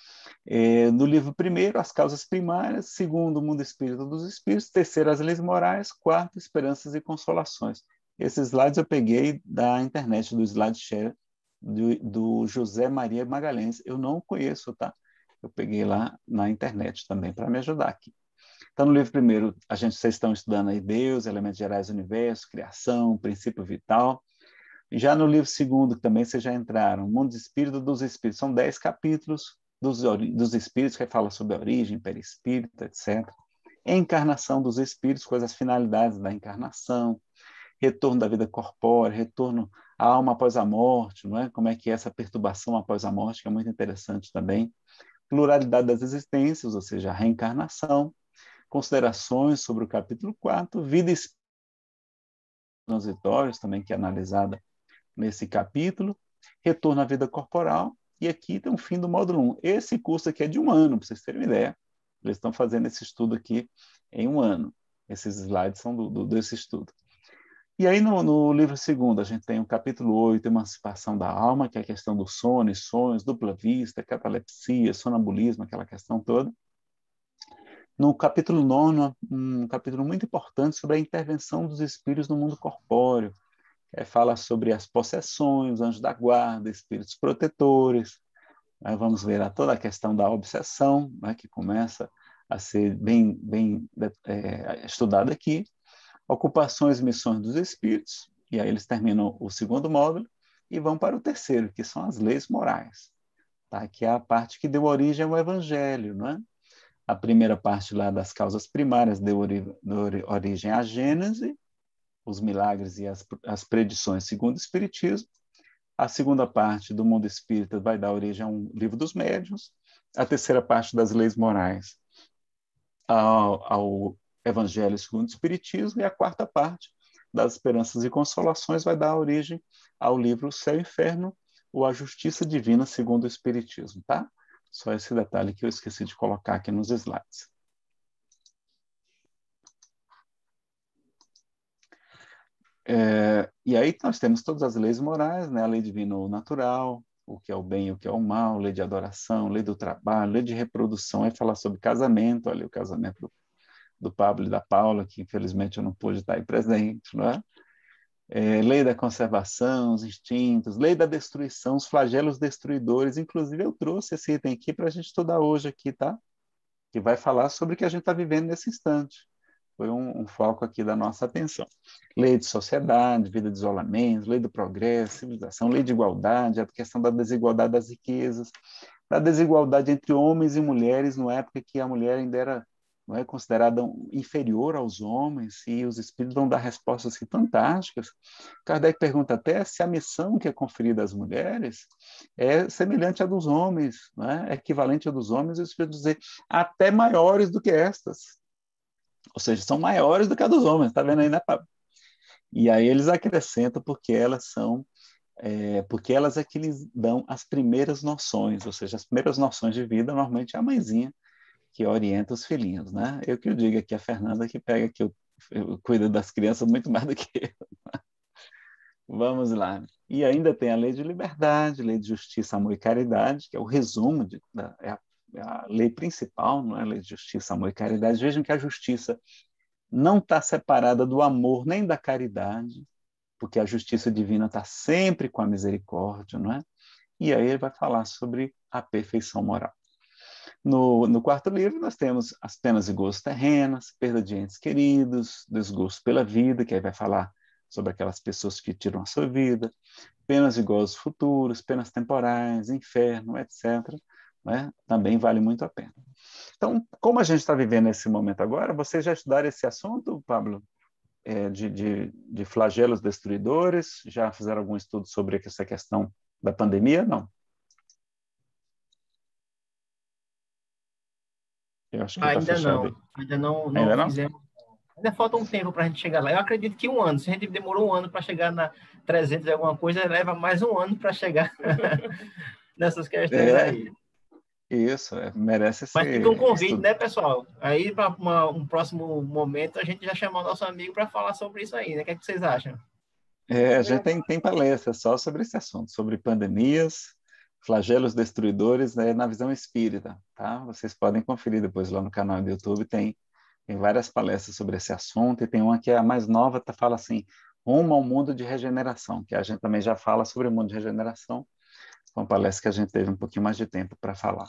No livro primeiro, as causas primárias; segundo, o mundo espírita dos espíritos; terceiro, as leis morais; quarto, esperanças e consolações. Esses slides eu peguei da internet, do SlideShare, do José Maria Magalhães. Eu não conheço, tá? Eu peguei lá na internet também para me ajudar aqui. Então, no livro primeiro, vocês estão estudando aí Deus, elementos gerais do universo, criação, princípio vital. Já no livro segundo, que também vocês já entraram, Mundo Espírita dos Espíritos, são 10 capítulos dos espíritos, que fala sobre a origem, perispírito, etc. Encarnação dos espíritos, quais as finalidades da encarnação, retorno da vida corpórea, retorno à alma após a morte, não é? Como é que é essa perturbação após a morte, que é muito interessante também. Pluralidade das existências, ou seja, a reencarnação. Considerações sobre o capítulo 4, vida espiritual transitórios, também, que é analisada nesse capítulo, retorno à vida corporal, e aqui tem o fim do módulo 1. Esse curso aqui é de 1 ano, para vocês terem uma ideia. Eles estão fazendo esse estudo aqui em 1 ano. Esses slides são desse estudo. E aí, no livro segundo, a gente tem o capítulo 8, Emancipação da Alma, que é a questão do sono e sonhos, dupla vista, catalepsia, sonambulismo, aquela questão toda. No capítulo 9, um capítulo muito importante sobre a intervenção dos espíritos no mundo corpóreo. Fala sobre as possessões, anjos da guarda, espíritos protetores. Vamos ver toda a questão da obsessão, né, que começa a ser bem estudada aqui. Ocupações e missões dos espíritos, e aí eles terminam o segundo módulo e vão para o terceiro, que são as leis morais, tá? Que é a parte que deu origem ao Evangelho, né? A primeira parte lá das causas primárias deu origem à Gênese, os milagres e as predições segundo o Espiritismo. A segunda parte do mundo espírita vai dar origem a um livro dos médiuns. A terceira parte das leis morais ao Evangelho segundo o Espiritismo, e a quarta parte das esperanças e consolações vai dar origem ao livro Céu e Inferno, ou A Justiça Divina segundo o Espiritismo, tá? Só esse detalhe que eu esqueci de colocar aqui nos slides. E aí nós temos todas as leis morais, né? A lei divina ou natural, o que é o bem e o que é o mal, lei de adoração, lei do trabalho, lei de reprodução. Aí fala sobre casamento, olha o casamento do Pablo e da Paula, que infelizmente eu não pude estar aí presente, não é? Lei da conservação, os instintos, lei da destruição, os flagelos destruidores. Inclusive eu trouxe esse item aqui para a gente estudar hoje aqui, tá? Que vai falar sobre o que a gente está vivendo nesse instante. Foi um foco aqui da nossa atenção. Lei de sociedade, vida de isolamento, lei do progresso, civilização, lei de igualdade, a questão da desigualdade das riquezas, da desigualdade entre homens e mulheres, na época que a mulher ainda era, não é, considerada inferior aos homens, e os espíritos vão dar respostas assim, fantásticas. Kardec pergunta até se a missão que é conferida às mulheres é semelhante à dos homens, né? É equivalente à dos homens, e os espíritos dizem até maiores do que estas. Ou seja, são maiores do que a dos homens, está vendo aí, né, Pablo? E aí eles acrescentam porque elas é que lhes dão as primeiras noções, ou seja, as primeiras noções de vida, normalmente é a mãezinha que orienta os filhinhos, né? Eu que eu digo aqui, a Fernanda que pega que eu cuido das crianças muito mais do que eu. Vamos lá. E ainda tem a lei de liberdade, lei de justiça, amor e caridade, que é o resumo, é a lei principal, não é? A lei de justiça, amor e caridade. Vejam que a justiça não está separada do amor nem da caridade, porque a justiça divina está sempre com a misericórdia, não é? E aí ele vai falar sobre a perfeição moral. No quarto livro, nós temos as penas e gozos terrenas, perda de entes queridos, desgosto pela vida, que aí vai falar sobre aquelas pessoas que tiram a sua vida, penas e gozos futuros, penas temporais, inferno, etc. Né? Também vale muito a pena. Então, como a gente está vivendo esse momento agora, vocês já estudaram esse assunto, Pablo? De flagelos destruidores? Já fizeram algum estudo sobre essa questão da pandemia? Não. Eu acho que está Ainda fechado aí. não, ainda não Ainda não? fizemos. Ainda falta um tempo para a gente chegar lá. Eu acredito que um ano. Se a gente demorou um ano para chegar na 300 e alguma coisa, leva mais um ano para chegar nessas questões É, aí. isso, merece Mas fica um ser convite, estudado. né, pessoal? Aí, para um próximo momento, a gente já chamar o nosso amigo para falar sobre isso aí, né? O que é que vocês acham? A gente tem palestra só sobre esse assunto, sobre pandemias, flagelos destruidores, né, na visão espírita, tá? Vocês podem conferir depois lá no canal do YouTube, tem várias palestras sobre esse assunto, e tem uma que é a mais nova, fala assim, rumo ao mundo de regeneração, que a gente também já fala sobre o mundo de regeneração, uma palestra que a gente teve um pouquinho mais de tempo para falar.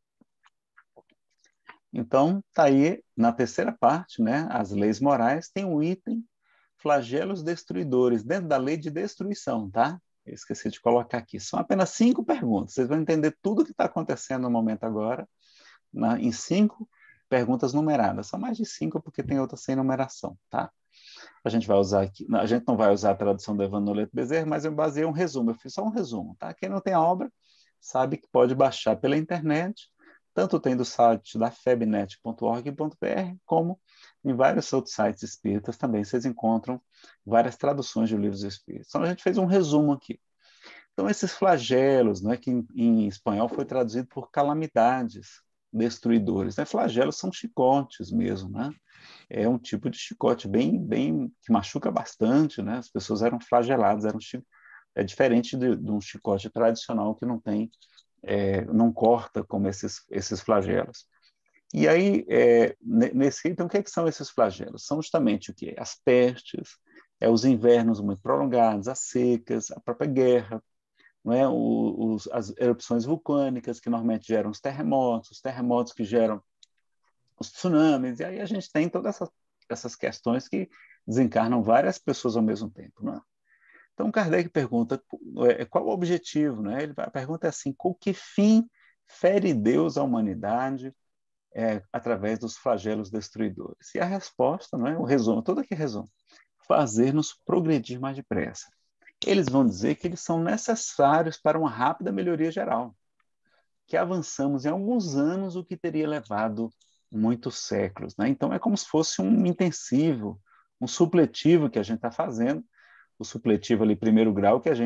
Então, está aí na terceira parte, né, as leis morais, tem um item flagelos destruidores, dentro da lei de destruição, tá? Eu esqueci de colocar aqui. São apenas 5 perguntas. Vocês vão entender tudo o que está acontecendo no momento agora, em 5 perguntas numeradas. São mais de 5 porque tem outras sem numeração, tá? A gente vai usar aqui, a gente não vai usar a tradução do Evanolete Bezerra, mas eu baseei um resumo, eu fiz só um resumo, tá? Quem não tem a obra sabe que pode baixar pela internet, tanto tem do site da febnet.org.br, como em vários outros sites espíritas também vocês encontram várias traduções de livros espíritas. Então a gente fez um resumo aqui. Então esses flagelos, né, que em espanhol foi traduzido por calamidades destruidores, né? Flagelos são chicotes mesmo, né? É um tipo de chicote bem que machuca bastante, né? As pessoas eram flageladas, é diferente de um chicote tradicional que não tem, não corta como esses flagelos. E aí, nesse item, o que são esses flagelos? São justamente o quê? As pestes, os invernos muito prolongados, as secas, a própria guerra, não é? As erupções vulcânicas que normalmente geram os terremotos que geram os tsunamis, e aí a gente tem todas essas questões que desencarnam várias pessoas ao mesmo tempo. Né? Então, Kardec pergunta qual o objetivo? Né? A pergunta é assim, com que fim fere Deus a humanidade através dos flagelos destruidores? E a resposta, não é? O resumo, todo aqui resumo, fazer-nos progredir mais depressa. Eles vão dizer que eles são necessários para uma rápida melhoria geral, que avançamos em alguns anos o que teria levado muitos séculos. Né? Então, é como se fosse um intensivo, um supletivo que a gente está fazendo, o supletivo ali, primeiro grau, que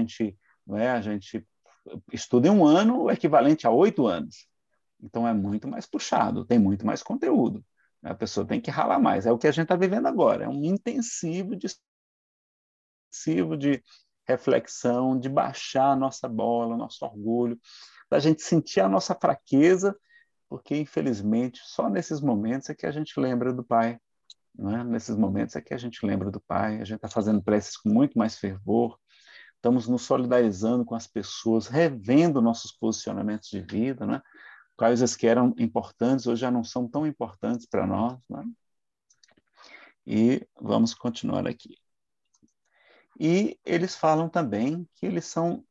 a gente estuda em um ano, o equivalente a 8 anos. Então, é muito mais puxado, tem muito mais conteúdo. A pessoa tem que ralar mais. É o que a gente está vivendo agora, é um intensivo de reflexão, de baixar a nossa bola, nosso orgulho, da gente sentir a nossa fraqueza, porque, infelizmente, só nesses momentos é que a gente lembra do Pai. Né? Nesses momentos é que a gente lembra do Pai, a gente está fazendo preces com muito mais fervor, estamos nos solidarizando com as pessoas, revendo nossos posicionamentos de vida, né? Coisas que eram importantes hoje já não são tão importantes para nós. Né? E vamos continuar aqui. E eles falam também que eles são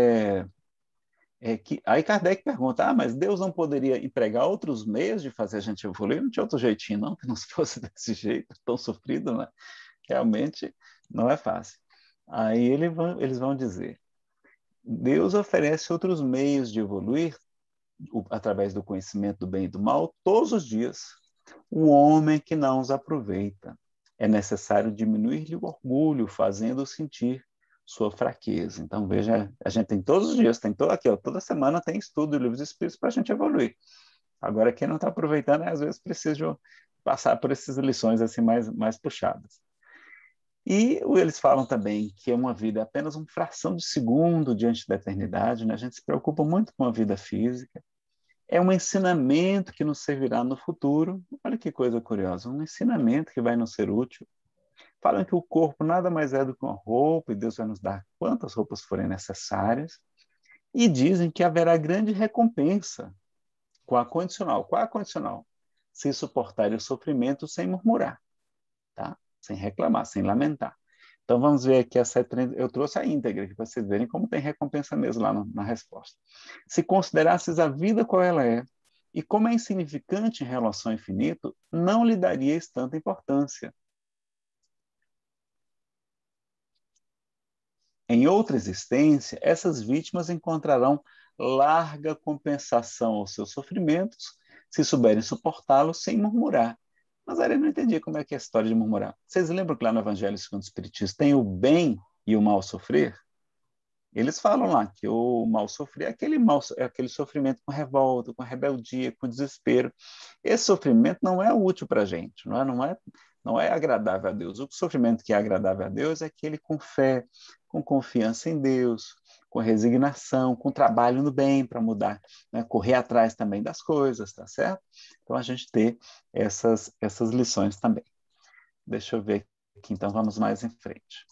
aí Kardec pergunta, mas Deus não poderia empregar outros meios de fazer a gente evoluir? Não tinha outro jeitinho, não, que não se fosse desse jeito, tão sofrido, né? Realmente não é fácil. Aí eles vão dizer, Deus oferece outros meios de evoluir através do conhecimento do bem e do mal todos os dias. O homem que não os aproveita. É necessário diminuir-lhe o orgulho, fazendo-o sentir sua fraqueza. Então, veja, a gente tem todos os dias, tem aqui, ó, toda semana tem estudo de livros espíritos para a gente evoluir. Agora, quem não está aproveitando, às vezes precisa passar por essas lições assim mais puxadas. E eles falam também que uma vida é apenas uma fração de segundo diante da eternidade, né? A gente se preocupa muito com a vida física. É um ensinamento que nos servirá no futuro. Olha que coisa curiosa, um ensinamento que vai nos ser útil. Falam que o corpo nada mais é do que uma roupa e Deus vai nos dar quantas roupas forem necessárias. E dizem que haverá grande recompensa com a condicional. Qual é a condicional? Se suportar o sofrimento sem murmurar, tá? Sem reclamar, sem lamentar. Então vamos ver aqui eu trouxe a íntegra aqui para vocês verem como tem recompensa mesmo lá na resposta. Se considerasses a vida qual ela é e como é insignificante em relação ao infinito, não lhe daríeis tanta importância. Em outra existência, essas vítimas encontrarão larga compensação aos seus sofrimentos, se souberem suportá-lo sem murmurar. Nazaré não entendia como é que é a história de murmurar. Vocês lembram que lá no Evangelho segundo o Espiritismo tem o bem e o mal sofrer? Eles falam lá que o mal sofrer é aquele sofrimento com revolta, com rebeldia, com desespero. Esse sofrimento não é útil para a gente, não é agradável a Deus. O sofrimento que é agradável a Deus é aquele com fé, com confiança em Deus, com resignação, com trabalho no bem para mudar, né? Correr atrás também das coisas, tá certo? Então a gente ter essas lições também. Deixa eu ver aqui, então vamos mais em frente.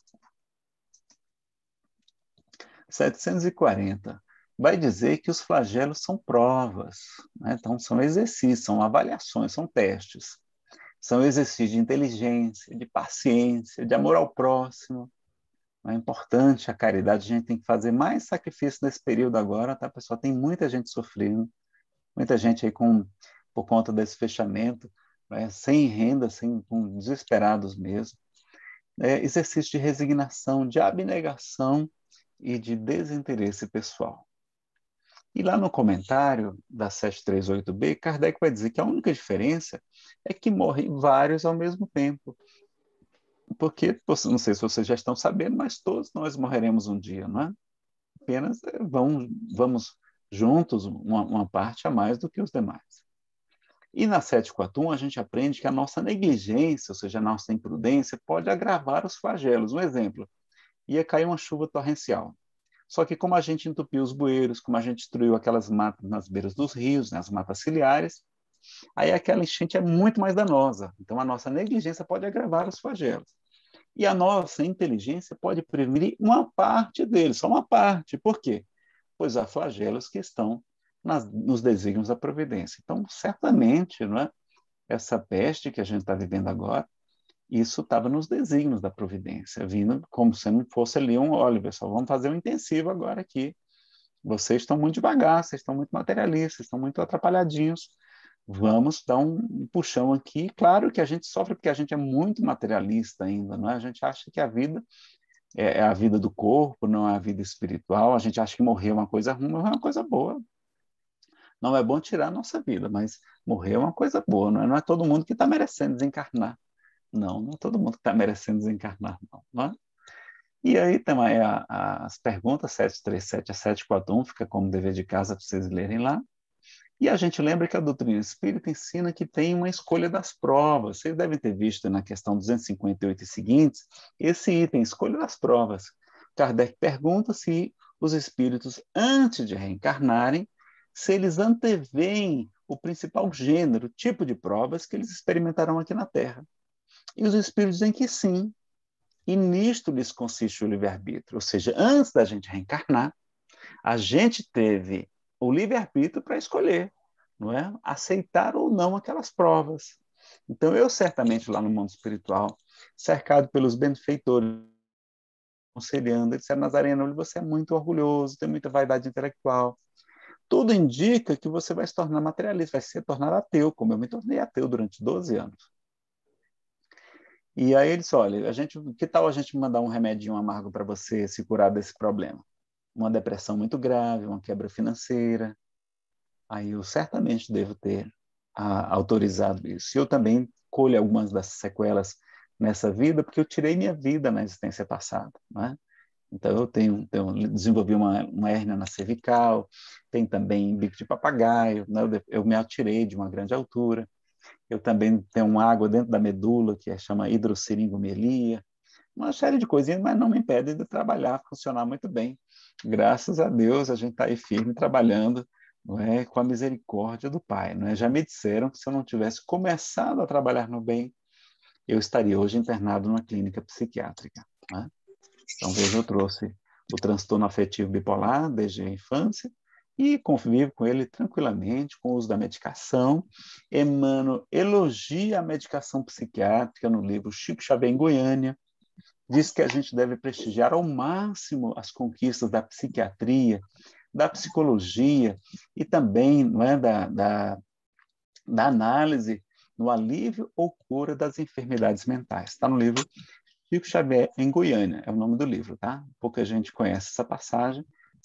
740 vai dizer que os flagelos são provas, né? Então são exercícios, são avaliações, são testes. São exercícios de inteligência, de paciência, de amor ao próximo. É importante a caridade, a gente tem que fazer mais sacrifício nesse período agora, tá, pessoal? Tem muita gente sofrendo, muita gente aí por conta desse fechamento, né, sem renda, desesperados mesmo. Exercício de resignação, de abnegação e de desinteresse pessoal. E lá no comentário da 738b, Kardec vai dizer que a única diferença é que morrem vários ao mesmo tempo. Porque, não sei se vocês já estão sabendo, mas todos nós morreremos um dia, não é? Apenas vamos juntos, uma parte a mais do que os demais. E na 741 a gente aprende que a nossa negligência, ou seja, a nossa imprudência, pode agravar os flagelos. Um exemplo, ia cair uma chuva torrencial. Só que como a gente entupiu os bueiros, como a gente destruiu aquelas matas nas beiras dos rios, né, as matas ciliares, aí aquela enchente é muito mais danosa. Então a nossa negligência pode agravar os flagelos. E a nossa inteligência pode prevenir uma parte deles, só uma parte. Por quê? Pois há flagelos que estão nos desígnios da providência. Então, certamente, não é? Essa peste que a gente está vivendo agora, isso estava nos desígnios da providência, vindo como se não fosse ali olha, pessoal, vamos fazer um intensivo agora aqui. Vocês estão muito devagar, vocês estão muito materialistas, estão muito atrapalhadinhos. Vamos dar um puxão aqui. Claro que a gente sofre porque a gente é muito materialista ainda, não é? A gente acha que a vida é a vida do corpo, não é a vida espiritual. A gente acha que morrer é uma coisa ruim, mas é uma coisa boa. Não é bom tirar a nossa vida, mas morrer é uma coisa boa, não é? Não é todo mundo que está merecendo desencarnar. Não é todo mundo que está merecendo desencarnar, não é? E aí também as perguntas 737 a 741, fica como dever de casa para vocês lerem lá. E a gente lembra que a doutrina espírita ensina que tem uma escolha das provas. Vocês devem ter visto na questão 258 e seguintes, esse item, escolha das provas. Kardec pergunta se os espíritos, antes de reencarnarem, se eles anteveem o principal gênero, tipo de provas que eles experimentarão aqui na Terra. E os espíritos dizem que sim. E nisto lhes consiste o livre-arbítrio. Ou seja, antes da gente reencarnar, a gente teve o livre-arbítrio para escolher, não é? Aceitar ou não aquelas provas. Então, eu certamente lá no mundo espiritual, cercado pelos benfeitores, aconselhando, ele disse, Nazareno, você é muito orgulhoso, tem muita vaidade intelectual. Tudo indica que você vai se tornar materialista, vai se tornar ateu, como eu me tornei ateu durante 12 anos. E aí ele disse, olha, que tal a gente mandar um remedinho amargo para você se curar desse problema? Uma depressão muito grave, uma quebra financeira. Aí eu certamente devo ter autorizado isso. Eu também colho algumas das sequelas nessa vida, porque eu tirei minha vida na existência passada, né? Então eu desenvolvi uma hérnia na cervical, tem também bico de papagaio, né? Eu me atirei de uma grande altura. Eu também tenho uma água dentro da medula que chama hidrossiringomelia, uma série de coisinhas, mas não me impede de trabalhar, funcionar muito bem. Graças a Deus, a gente está aí firme trabalhando, não é, com a misericórdia do Pai. Não é? Já me disseram que se eu não tivesse começado a trabalhar no bem, eu estaria hoje internado numa clínica psiquiátrica. Não é? Então, veja, eu trouxe o transtorno afetivo bipolar desde a infância e convivo com ele tranquilamente, com o uso da medicação. Emmanuel elogia a medicação psiquiátrica no livro Chico Xavier em Goiânia, diz que a gente deve prestigiar ao máximo as conquistas da psiquiatria, da psicologia e também, não é, da análise no alívio ou cura das enfermidades mentais. Está no livro Chico Xavier em Goiânia, é o nome do livro, tá? Pouca gente conhece essa passagem,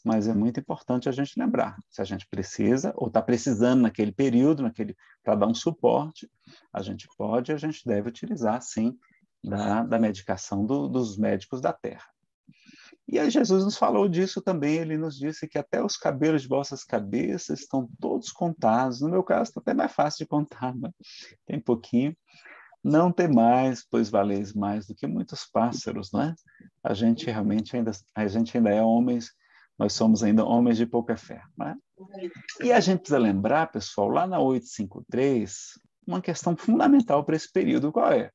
mas é muito importante a gente lembrar. Se a gente precisa, ou está precisando naquele período, para dar um suporte, a gente pode e a gente deve utilizar, sim, da medicação dos médicos da terra. E aí Jesus nos falou disso também, ele nos disse que até os cabelos de vossas cabeças estão todos contados. No meu caso, está até mais fácil de contar, mas tem pouquinho. Não temais, pois valeis mais do que muitos pássaros, não é? A gente ainda é homens, nós somos ainda homens de pouca fé, não é? E a gente precisa lembrar, pessoal, lá na 853, uma questão fundamental para esse período, qual é?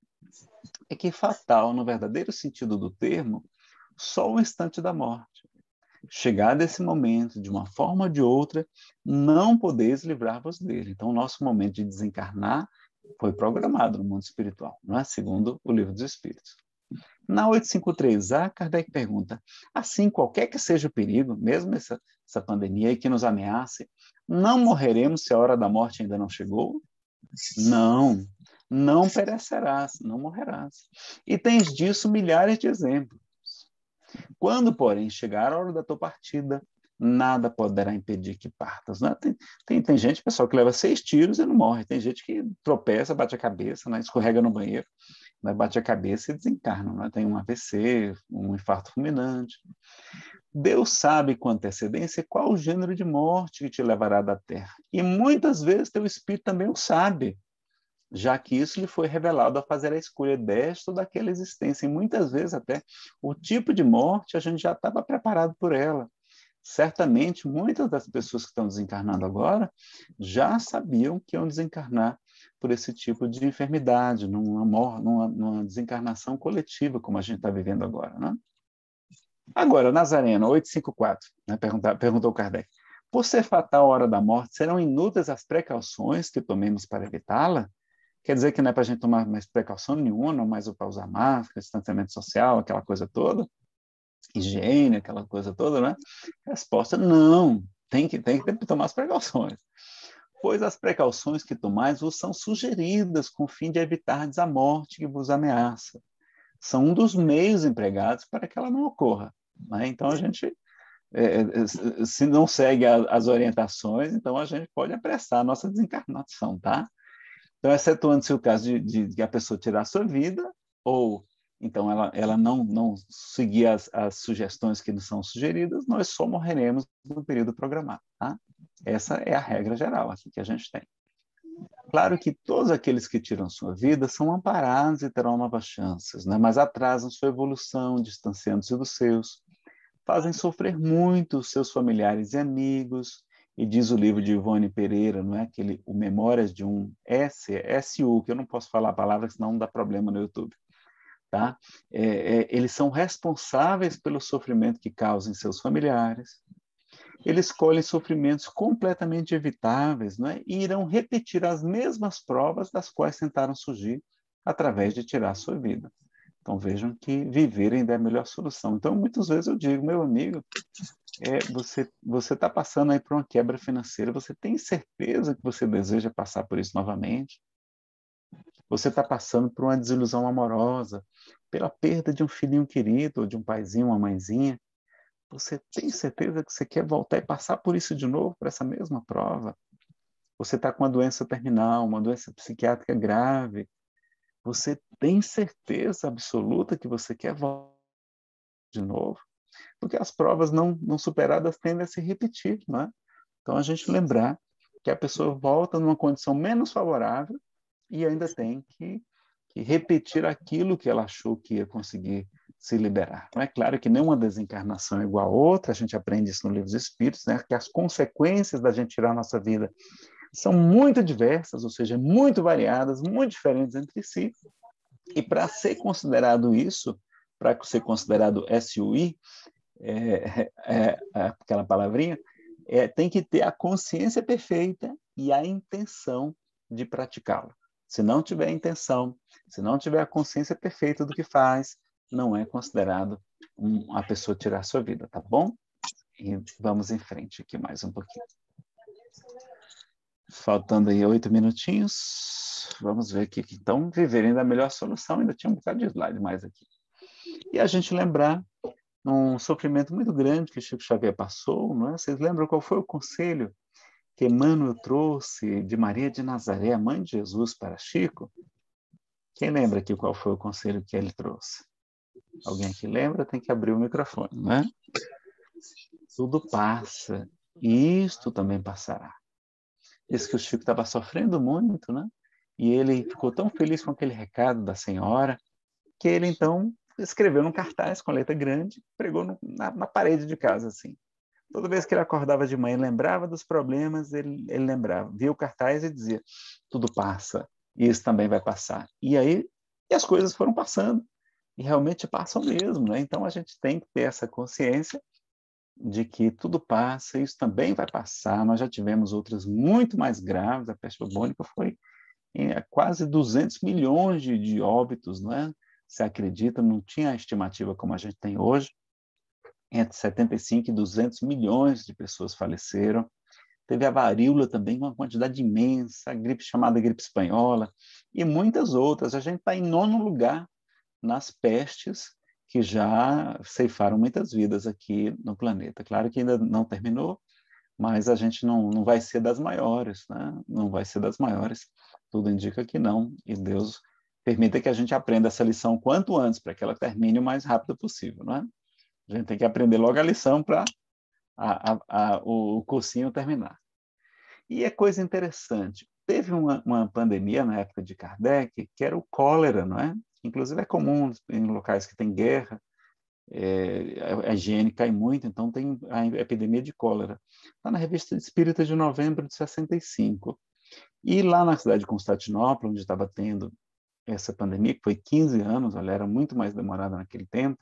É que fatal, no verdadeiro sentido do termo, só o instante da morte. Chegado esse momento, de uma forma ou de outra, não podeis livrar-vos dele. Então, o nosso momento de desencarnar foi programado no mundo espiritual, não é? Segundo o Livro dos Espíritos. Na 853A, Kardec pergunta, assim, qualquer que seja o perigo, mesmo essa pandemia aí que nos ameace, não morreremos se a hora da morte ainda não chegou? Não, não perecerás, não morrerás. E tens disso milhares de exemplos. Quando, porém, chegar a hora da tua partida, nada poderá impedir que partas. Né? Tem gente, pessoal, que leva 6 tiros e não morre. Tem gente que tropeça, bate a cabeça, né? Escorrega no banheiro, né? Bate a cabeça e desencarna. Né? Tem um AVC, um infarto fulminante. Deus sabe com antecedência qual o gênero de morte que te levará da terra. E muitas vezes teu espírito também o sabe, já que isso lhe foi revelado a fazer a escolha desta ou daquela existência. E muitas vezes até o tipo de morte a gente já estava preparado por ela. Certamente, muitas das pessoas que estão desencarnando agora já sabiam que iam desencarnar por esse tipo de enfermidade, numa desencarnação coletiva, como a gente está vivendo agora. Né? Agora, Nazareno, 854, né, perguntou Kardec. Por ser fatal a hora da morte, serão inúteis as precauções que tomemos para evitá-la? Quer dizer que não é para a gente tomar mais precaução nenhuma, não mais para usar máscara, distanciamento social, aquela coisa toda, higiene, aquela coisa toda, né? Resposta, não, tem que tomar as precauções. Pois as precauções que tomais vos são sugeridas com o fim de evitardes a morte que vos ameaça. São um dos meios empregados para que ela não ocorra. Né? Então, a gente, se não segue as orientações, então a gente pode apressar a nossa desencarnação, tá? Então, excetuando-se o caso de a pessoa tirar a sua vida, ou então ela não seguir as sugestões que nos são sugeridas, nós só morreremos no período programado. Tá? Essa é a regra geral aqui que a gente tem. Claro que todos aqueles que tiram sua vida são amparados e terão novas chances, né? Mas atrasam sua evolução, distanciando-se dos seus, fazem sofrer muito os seus familiares e amigos. E diz o livro de Ivone Pereira, não é? O Memórias de um SU, que eu não posso falar a palavra, senão dá problema no YouTube. Tá? Eles são responsáveis pelo sofrimento que causam em seus familiares. Eles escolhem sofrimentos completamente evitáveis, não é? E irão repetir as mesmas provas das quais tentaram surgir através de tirar a sua vida. Então vejam que viver ainda é a melhor solução. Então muitas vezes eu digo, meu amigo, você está passando aí por uma quebra financeira, você tem certeza que você deseja passar por isso novamente? Você está passando por uma desilusão amorosa, pela perda de um filhinho querido, ou de um paizinho, uma mãezinha. Você tem certeza que você quer voltar e passar por isso de novo, por essa mesma prova? Você está com uma doença terminal, uma doença psiquiátrica grave. Você tem certeza absoluta que você quer voltar de novo? Porque as provas não superadas tendem a se repetir, não é? Então, a gente lembrar que a pessoa volta numa condição menos favorável e ainda tem que repetir aquilo que ela achou que ia conseguir se liberar. Não é claro que nenhuma desencarnação é igual a outra, a gente aprende isso no Livro dos Espíritos, né? Que as consequências da gente tirar a nossa vida são muito diversas, ou seja, muito variadas, muito diferentes entre si. E para ser considerado isso, para ser considerado SUI, aquela palavrinha, tem que ter a consciência perfeita e a intenção de praticá-la. Se não tiver a intenção, se não tiver a consciência perfeita do que faz, não é considerado a pessoa tirar a sua vida, tá bom? E vamos em frente aqui mais um pouquinho. Faltando aí 8 minutinhos, vamos ver aqui. Então, viverem da melhor solução, ainda tinha um bocado de slide mais aqui. E a gente lembrar num sofrimento muito grande que Chico Xavier passou, não é? Vocês lembram qual foi o conselho que Emmanuel trouxe de Maria de Nazaré, a mãe de Jesus, para Chico? Quem lembra aqui qual foi o conselho que ele trouxe? Alguém que lembra tem que abrir o microfone, não é? Tudo passa, e isto também passará. Diz que o Chico estava sofrendo muito, né? E ele ficou tão feliz com aquele recado da senhora, que ele então escreveu num cartaz com letra grande, pregou na parede de casa, assim. Toda vez que ele acordava de manhã, lembrava dos problemas, ele lembrava, via o cartaz e dizia, tudo passa, e isso também vai passar. E as coisas foram passando, e realmente passam mesmo, né? Então a gente tem que ter essa consciência de que tudo passa, isso também vai passar. Nós já tivemos outras muito mais graves, a peste bubônica foi em quase 200 milhões de óbitos, não é? Se acredita, não tinha a estimativa como a gente tem hoje, entre 75 e 200 milhões de pessoas faleceram. Teve a varíola também, uma quantidade imensa, a gripe chamada gripe espanhola, e muitas outras. A gente está em 9º lugar nas pestes que já ceifaram muitas vidas aqui no planeta. Claro que ainda não terminou, mas a gente não vai ser das maiores, né? Não vai ser das maiores. Tudo indica que não, e Deus permita que a gente aprenda essa lição quanto antes, para que ela termine o mais rápido possível, não é? A gente tem que aprender logo a lição para o cursinho terminar. E é coisa interessante. Teve uma pandemia na época de Kardec, que era o cólera, não é? Inclusive é comum em locais que tem guerra, a higiene cai muito, então tem a epidemia de cólera. Está na Revista Espírita de novembro de 65. E lá na cidade de Constantinopla, onde estava tendo essa pandemia, que foi 15 anos, ela era muito mais demorada naquele tempo,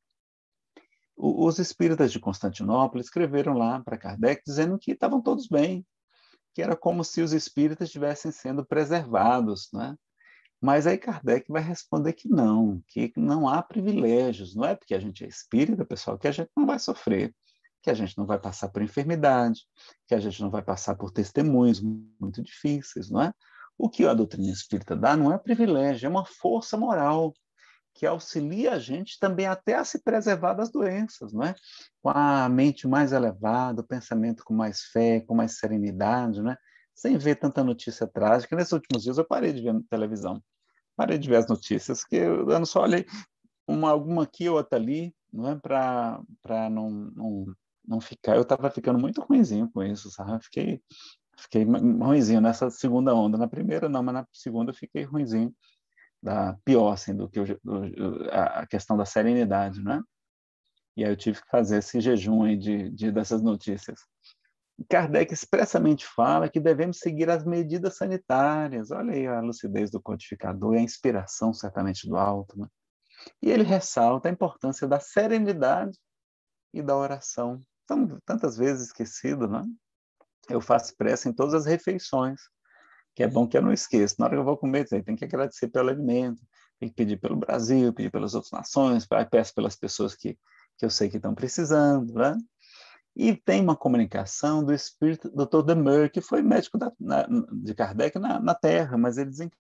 os espíritas de Constantinopla escreveram lá para Kardec dizendo que estavam todos bem, que era como se os espíritas estivessem sendo preservados, né? Mas aí Kardec vai responder que não há privilégios, não é porque a gente é espírita, pessoal, que a gente não vai sofrer, que a gente não vai passar por enfermidade, que a gente não vai passar por testemunhos muito difíceis, não é? O que a doutrina espírita dá não é privilégio, é uma força moral que auxilia a gente também até a se preservar das doenças, não é? Com a mente mais elevada, o pensamento com mais fé, com mais serenidade, não é? Sem ver tanta notícia trágica. Nesses últimos dias eu parei de ver televisão, parei de ver as notícias, que eu só olhei alguma aqui ou outra ali, não é? Para não ficar. Eu estava ficando muito ruinzinho com isso, sabe? Fiquei ruinzinho nessa segunda onda. Na primeira não, mas na segunda eu fiquei ruinzinho, pior assim, do que a questão da serenidade, né? E aí eu tive que fazer esse jejum aí dessas notícias. Kardec expressamente fala que devemos seguir as medidas sanitárias. Olha aí a lucidez do codificador e a inspiração, certamente, do alto, né? E ele ressalta a importância da serenidade e da oração. Tantas vezes esquecido, né? Eu faço prece em todas as refeições, que é bom que eu não esqueça. Na hora que eu vou comer, tem que agradecer pelo alimento, tem que pedir pelo Brasil, pedir pelas outras nações, peço pelas pessoas que eu sei que estão precisando, né? E tem uma comunicação do espírito Dr. Demer, que foi médico de Kardec na Terra, mas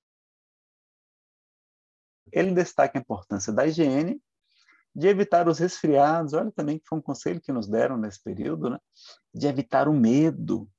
ele destaca a importância da higiene, de evitar os resfriados. Olha também que foi um conselho que nos deram nesse período, né? De evitar o medo,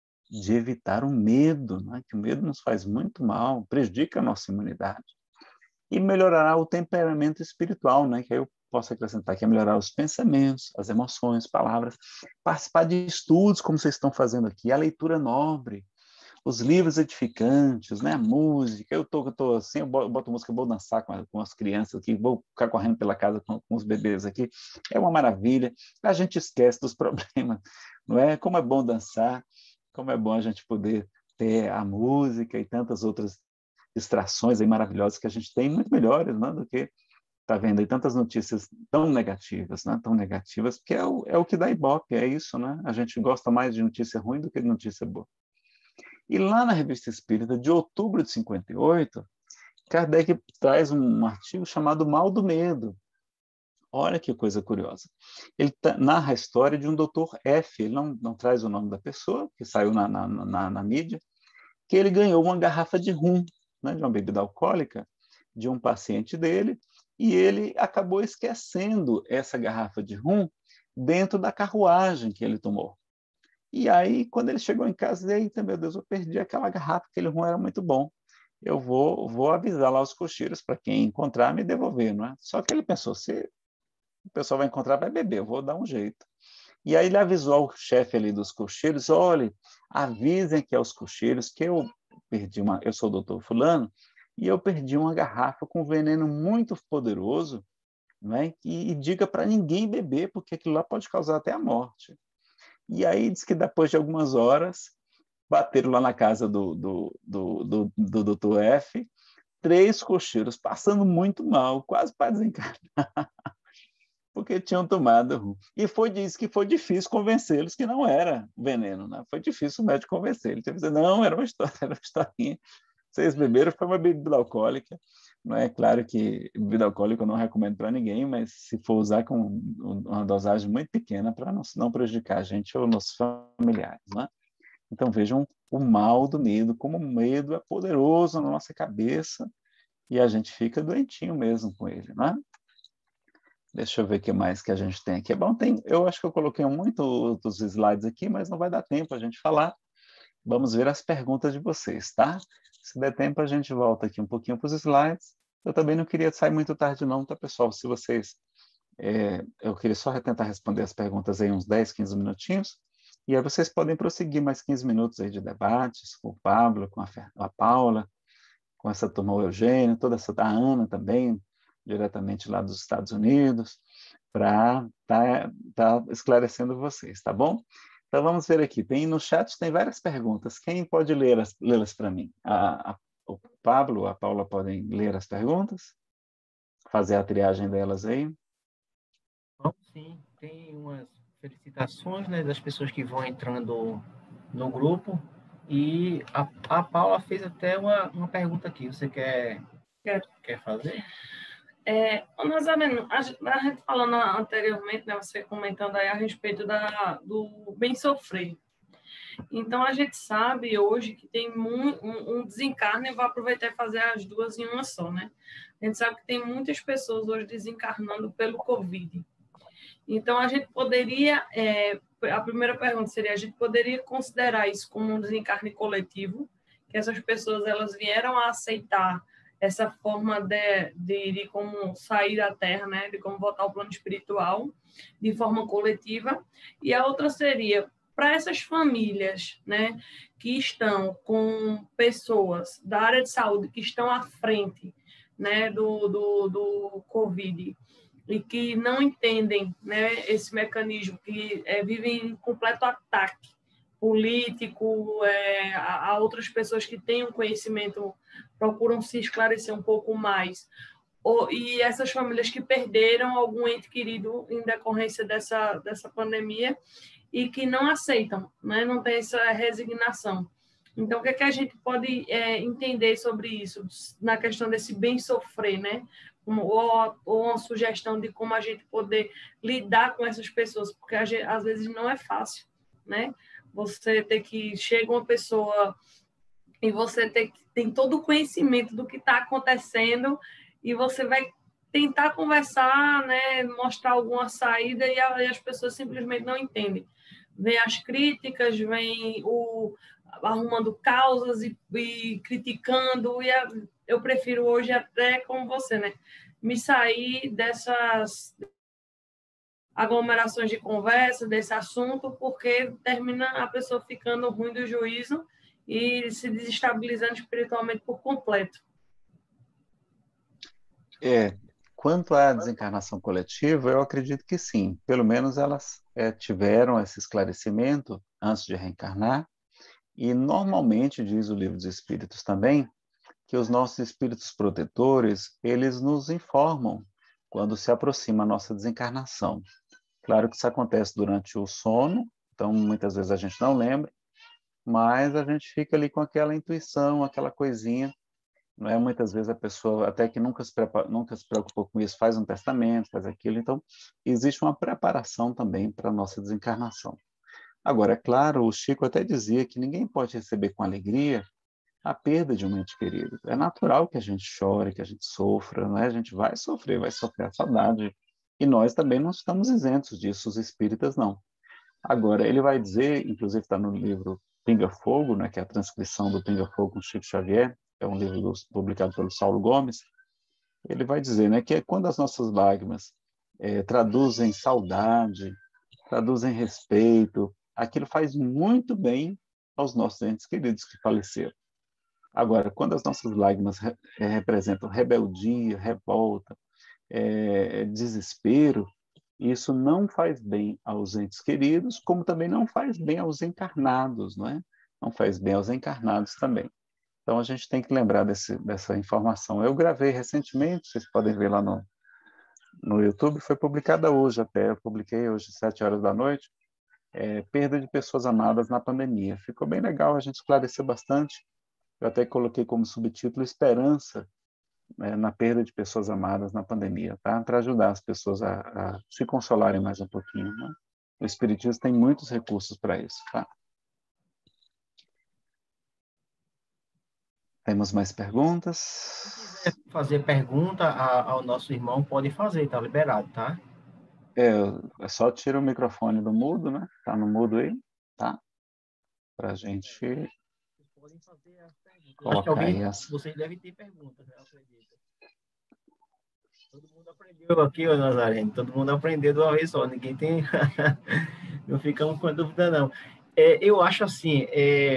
né? Que o medo nos faz muito mal, prejudica a nossa imunidade. E melhorará o temperamento espiritual, né? Que aí eu posso acrescentar que é melhorar os pensamentos, as emoções, palavras, participar de estudos, como vocês estão fazendo aqui, a leitura nobre, os livros edificantes, né? A música. Eu tô assim, eu boto música, vou dançar com as crianças aqui, vou ficar correndo pela casa com os bebês aqui. É uma maravilha. A gente esquece dos problemas, não é? Como é bom dançar, como é bom a gente poder ter a música e tantas outras distrações aí maravilhosas que a gente tem, muito melhores, né, do que tá vendo aí tantas notícias tão negativas, né? Tão negativas, porque é o que dá ibope, é isso, né? A gente gosta mais de notícia ruim do que de notícia boa. E lá na Revista Espírita, de outubro de 58, Kardec traz um artigo chamado Mal do Medo. Olha que coisa curiosa. Ele narra a história de um Dr. F, ele não traz o nome da pessoa, que saiu na mídia, que ele ganhou uma garrafa de rum, né, de uma bebida alcoólica, de um paciente dele, e ele acabou esquecendo essa garrafa de rum dentro da carruagem que ele tomou. E aí, quando ele chegou em casa, ele disse, meu Deus, eu perdi aquela garrafa, aquele rum era muito bom. Eu vou avisar lá os cocheiros para quem encontrar me devolver, não é? Só que ele pensou, se o pessoal vai encontrar, vai beber, eu vou dar um jeito. E aí ele avisou ao chefe ali dos cocheiros, olha, avisem aqui aos cocheiros que eu sou o doutor fulano, e eu perdi uma garrafa com veneno muito poderoso, né? E diga para ninguém beber, porque aquilo lá pode causar até a morte. E aí diz que depois de algumas horas, bateram lá na casa do doutor F, 3 cocheiros passando muito mal, quase para desencarnar, porque tinham tomado rum. E disse que foi difícil convencê-los que não era veneno, né? Foi difícil o médico convencer. Ele teve que dizer, não, era uma história, era uma historinha. Vocês beberam, foi uma bebida alcoólica. Não é claro que bebida alcoólica eu não recomendo para ninguém, mas se for usar com uma dosagem muito pequena para não prejudicar a gente ou nossos familiares, né? Então vejam o mal do medo, como o medo é poderoso na nossa cabeça e a gente fica doentinho mesmo com ele, né? Deixa eu ver o que mais que a gente tem aqui. Bom, eu acho que eu coloquei muito dos slides aqui, mas não vai dar tempo a gente falar. Vamos ver as perguntas de vocês, tá? Se der tempo, a gente volta aqui um pouquinho para os slides. Eu também não queria sair muito tarde não, tá, pessoal? Se vocês... eu queria só tentar responder as perguntas aí uns 10, 15 minutinhos. E aí vocês podem prosseguir mais 15 minutos aí de debates com o Pablo, com a Paula, com essa turma, o Eugênio, a Ana também, diretamente lá dos Estados Unidos, para tá esclarecendo vocês, tá bom? Então vamos ver aqui. No chat tem várias perguntas. Quem pode lê-las para mim? O Pablo, a Paula podem ler as perguntas? Fazer a triagem delas aí? Bom, sim, tem umas felicitações, né, das pessoas que vão entrando no grupo. E a Paula fez até uma pergunta aqui. Você quer fazer? Nazareno, a gente falando anteriormente, né, você comentando aí a respeito do bem sofrer. Então, a gente sabe hoje que tem um desencarne, eu vou aproveitar e fazer as duas em uma só, né? A gente sabe que tem muitas pessoas hoje desencarnando pelo Covid. Então, a gente poderia, a primeira pergunta seria, a gente poderia considerar isso como um desencarne coletivo, que essas pessoas elas vieram a aceitar essa forma de como sair da Terra, né, de como voltar ao plano espiritual, de forma coletiva. E a outra seria, para essas famílias, né, que estão com pessoas da área de saúde que estão à frente, né, do Covid, e que não entendem, né, esse mecanismo, que vivem em completo ataque político, a outras pessoas que têm um conhecimento, procuram se esclarecer um pouco mais. E essas famílias que perderam algum ente querido em decorrência dessa pandemia e que não aceitam, né, não tem essa resignação. Então, o que a gente pode entender sobre isso, na questão desse bem sofrer, né? Ou uma sugestão de como a gente poder lidar com essas pessoas, porque às vezes não é fácil, né? Você chega uma pessoa e você tem todo o conhecimento do que está acontecendo e você vai tentar conversar, né? Mostrar alguma saída e as pessoas simplesmente não entendem. Vem as críticas, vem arrumando causas e criticando, e eu prefiro hoje até como você, né? Me sair dessas aglomerações de conversa, desse assunto, porque termina a pessoa ficando ruim do juízo e se desestabilizando espiritualmente por completo. Quanto à desencarnação coletiva, eu acredito que sim. Pelo menos elas tiveram esse esclarecimento antes de reencarnar. E normalmente, diz o Livro dos Espíritos também, que os nossos espíritos protetores, eles nos informam quando se aproxima a nossa desencarnação. Claro que isso acontece durante o sono, então muitas vezes a gente não lembra, mas a gente fica ali com aquela intuição, aquela coisinha. Não é? Muitas vezes a pessoa, até que nunca se preocupou com isso, faz um testamento, faz aquilo. Então, existe uma preparação também para a nossa desencarnação. Agora, é claro, o Chico até dizia que ninguém pode receber com alegria a perda de um ente querido. É natural que a gente chore, que a gente sofra, né? A gente vai sofrer a saudade. E nós também não estamos isentos disso, os espíritas não. Agora, ele vai dizer, inclusive está no livro Pinga Fogo, né, que é a transcrição do Pinga Fogo com Chico Xavier, é um livro publicado pelo Saulo Gomes, ele vai dizer, né, que é quando as nossas lágrimas traduzem saudade, traduzem respeito, aquilo faz muito bem aos nossos entes queridos que faleceram. Agora, quando as nossas lágrimas representam rebeldia, revolta, desespero, isso não faz bem aos entes queridos, como também não faz bem aos encarnados, não é? Não faz bem aos encarnados também. Então, a gente tem que lembrar dessa informação. Eu gravei recentemente, vocês podem ver lá no YouTube, foi publicada hoje até, eu publiquei hoje, 7 horas da noite, perda de pessoas amadas na pandemia. Ficou bem legal, a gente esclareceu bastante. Eu até coloquei como subtítulo Esperança, na perda de pessoas amadas na pandemia, tá? Para ajudar as pessoas a se consolarem mais um pouquinho, né? O Espiritismo tem muitos recursos para isso, tá? Temos mais perguntas? Se quiser fazer pergunta ao nosso irmão, pode fazer, tá liberado, tá? É só tira o microfone do mudo, né? Tá no mudo aí, tá? Pra gente Vocês podem fazer as perguntas. Acho que colocar aí vocês devem ter perguntas, né? Eu acredito. Todo mundo aprendeu aqui, ô Nazareno. Todo mundo aprendeu de uma vez só. Ninguém tem. Não ficamos com dúvida, não. Eu acho assim.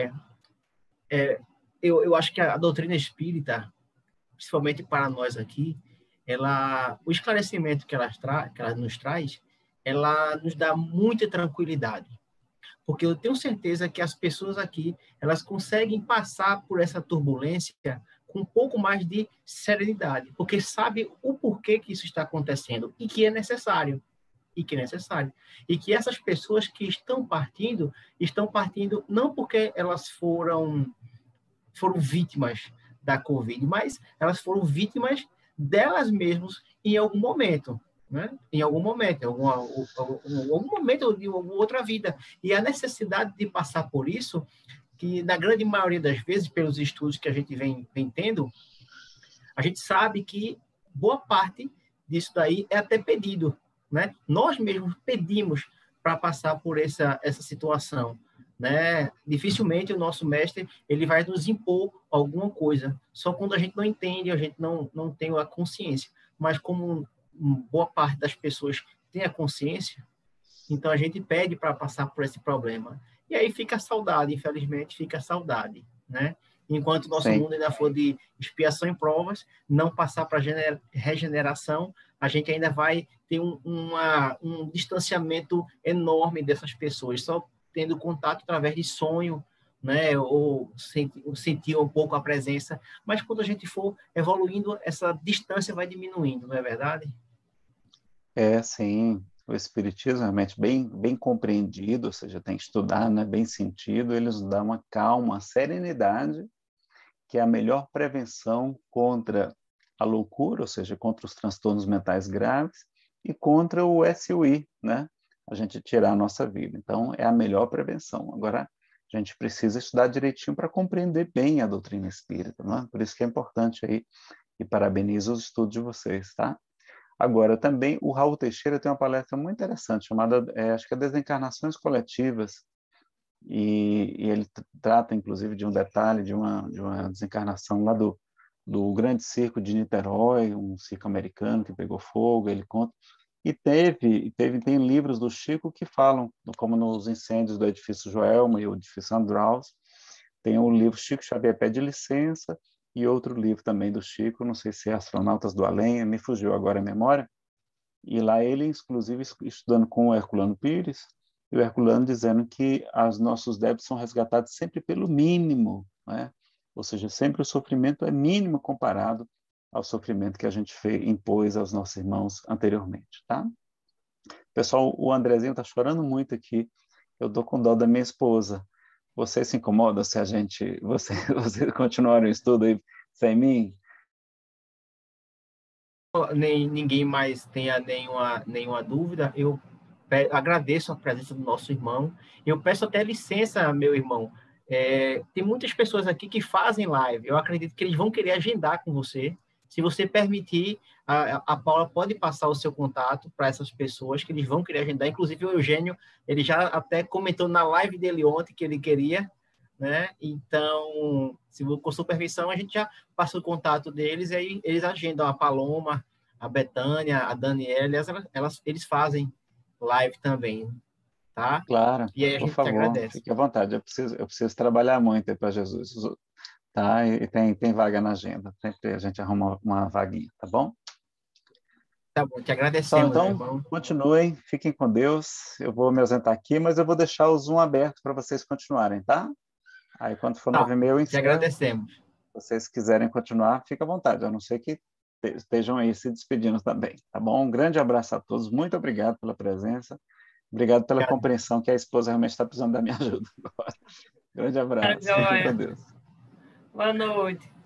Eu acho que a doutrina espírita, principalmente para nós aqui, o esclarecimento que ela nos traz, ela nos dá muita tranquilidade. Porque eu tenho certeza que as pessoas aqui, elas conseguem passar por essa turbulência com um pouco mais de serenidade, porque sabe o porquê que isso está acontecendo e que é necessário. E que é necessário. E que essas pessoas que estão partindo não porque elas foram vítimas da Covid, mas elas foram vítimas delas mesmas em algum momento, né? Em algum momento, algum momento de alguma outra vida. E a necessidade de passar por isso, que na grande maioria das vezes, pelos estudos que a gente vem tendo, a gente sabe que boa parte disso daí é até pedido, né? Nós mesmos pedimos para passar por essa situação, né? Dificilmente o nosso mestre ele vai nos impor alguma coisa, só quando a gente não entende, a gente não tem a consciência. Mas como boa parte das pessoas tem a consciência, então a gente pede para passar por esse problema. E aí fica a saudade, infelizmente fica a saudade, né? Enquanto o nosso Sim. mundo ainda for de expiação e provas, não passar para regeneração, a gente ainda vai ter um distanciamento enorme dessas pessoas, só tendo contato através de sonho, né, ou sentir um pouco a presença, mas quando a gente for evoluindo, essa distância vai diminuindo, não é verdade? Sim. O Espiritismo realmente bem compreendido, ou seja, tem que estudar, né, bem sentido, ele nos dá uma calma, uma serenidade, que é a melhor prevenção contra a loucura, ou seja, contra os transtornos mentais graves e contra o SUI, né? A gente tirar a nossa vida. Então, é a melhor prevenção. Agora, a gente precisa estudar direitinho para compreender bem a doutrina espírita, não é? Por isso que é importante aí, e parabenizo os estudos de vocês, tá? Agora, também, o Raul Teixeira tem uma palestra muito interessante, chamada, acho que é Desencarnações Coletivas, e ele trata, inclusive, de um detalhe, de uma desencarnação lá do Grande Circo de Niterói, um circo americano que pegou fogo, ele conta. E tem livros do Chico que falam, como nos incêndios do edifício Joelma e o edifício Andraus, tem o livro Chico Xavier Pede Licença, e outro livro também do Chico, não sei se é Astronautas do Além, me fugiu agora a memória, e lá ele, inclusive, estudando com o Herculano Pires, e o Herculano dizendo que os nossos débitos são resgatados sempre pelo mínimo, né? Ou seja, sempre o sofrimento é mínimo comparado ao sofrimento que a gente impôs aos nossos irmãos anteriormente, tá? Pessoal, o Andrezinho está chorando muito aqui, eu estou com dó da minha esposa. Você se incomoda se vocês continuarem o estudo aí sem mim? Ninguém mais tenha nenhuma dúvida, eu agradeço a presença do nosso irmão. Eu peço até licença, meu irmão, Tem muitas pessoas aqui que fazem live. Eu acredito que eles vão querer agendar com você. Se você permitir, a Paula pode passar o seu contato para essas pessoas que eles vão querer agendar. Inclusive, o Eugênio, ele já até comentou na live dele ontem que ele queria, né? Então, se com sua permissão, a gente já passa o contato deles e aí eles agendam a Paloma, a Betânia, a Daniela, eles fazem live também, tá? Claro, E aí a por gente te favor, agradece. fique à vontade. Eu preciso trabalhar muito para Jesus, tá? E tem vaga na agenda. Sempre a gente arruma uma vaguinha, tá bom? Tá bom, te Pessoal, agradecemos, meu então, irmão. continuem, fiquem com Deus. Eu vou me ausentar aqui, mas eu vou deixar o Zoom aberto para vocês continuarem, tá? Aí, quando for Tá, 9h30, eu te encerro. agradecemos. Se vocês quiserem continuar, fica à vontade, a não ser que estejam aí se despedindo também, tá bom? Um grande abraço a todos, muito obrigado pela presença, obrigado pela compreensão que a esposa realmente está precisando da minha ajuda agora. Grande abraço, fiquem com Deus. Boa noite.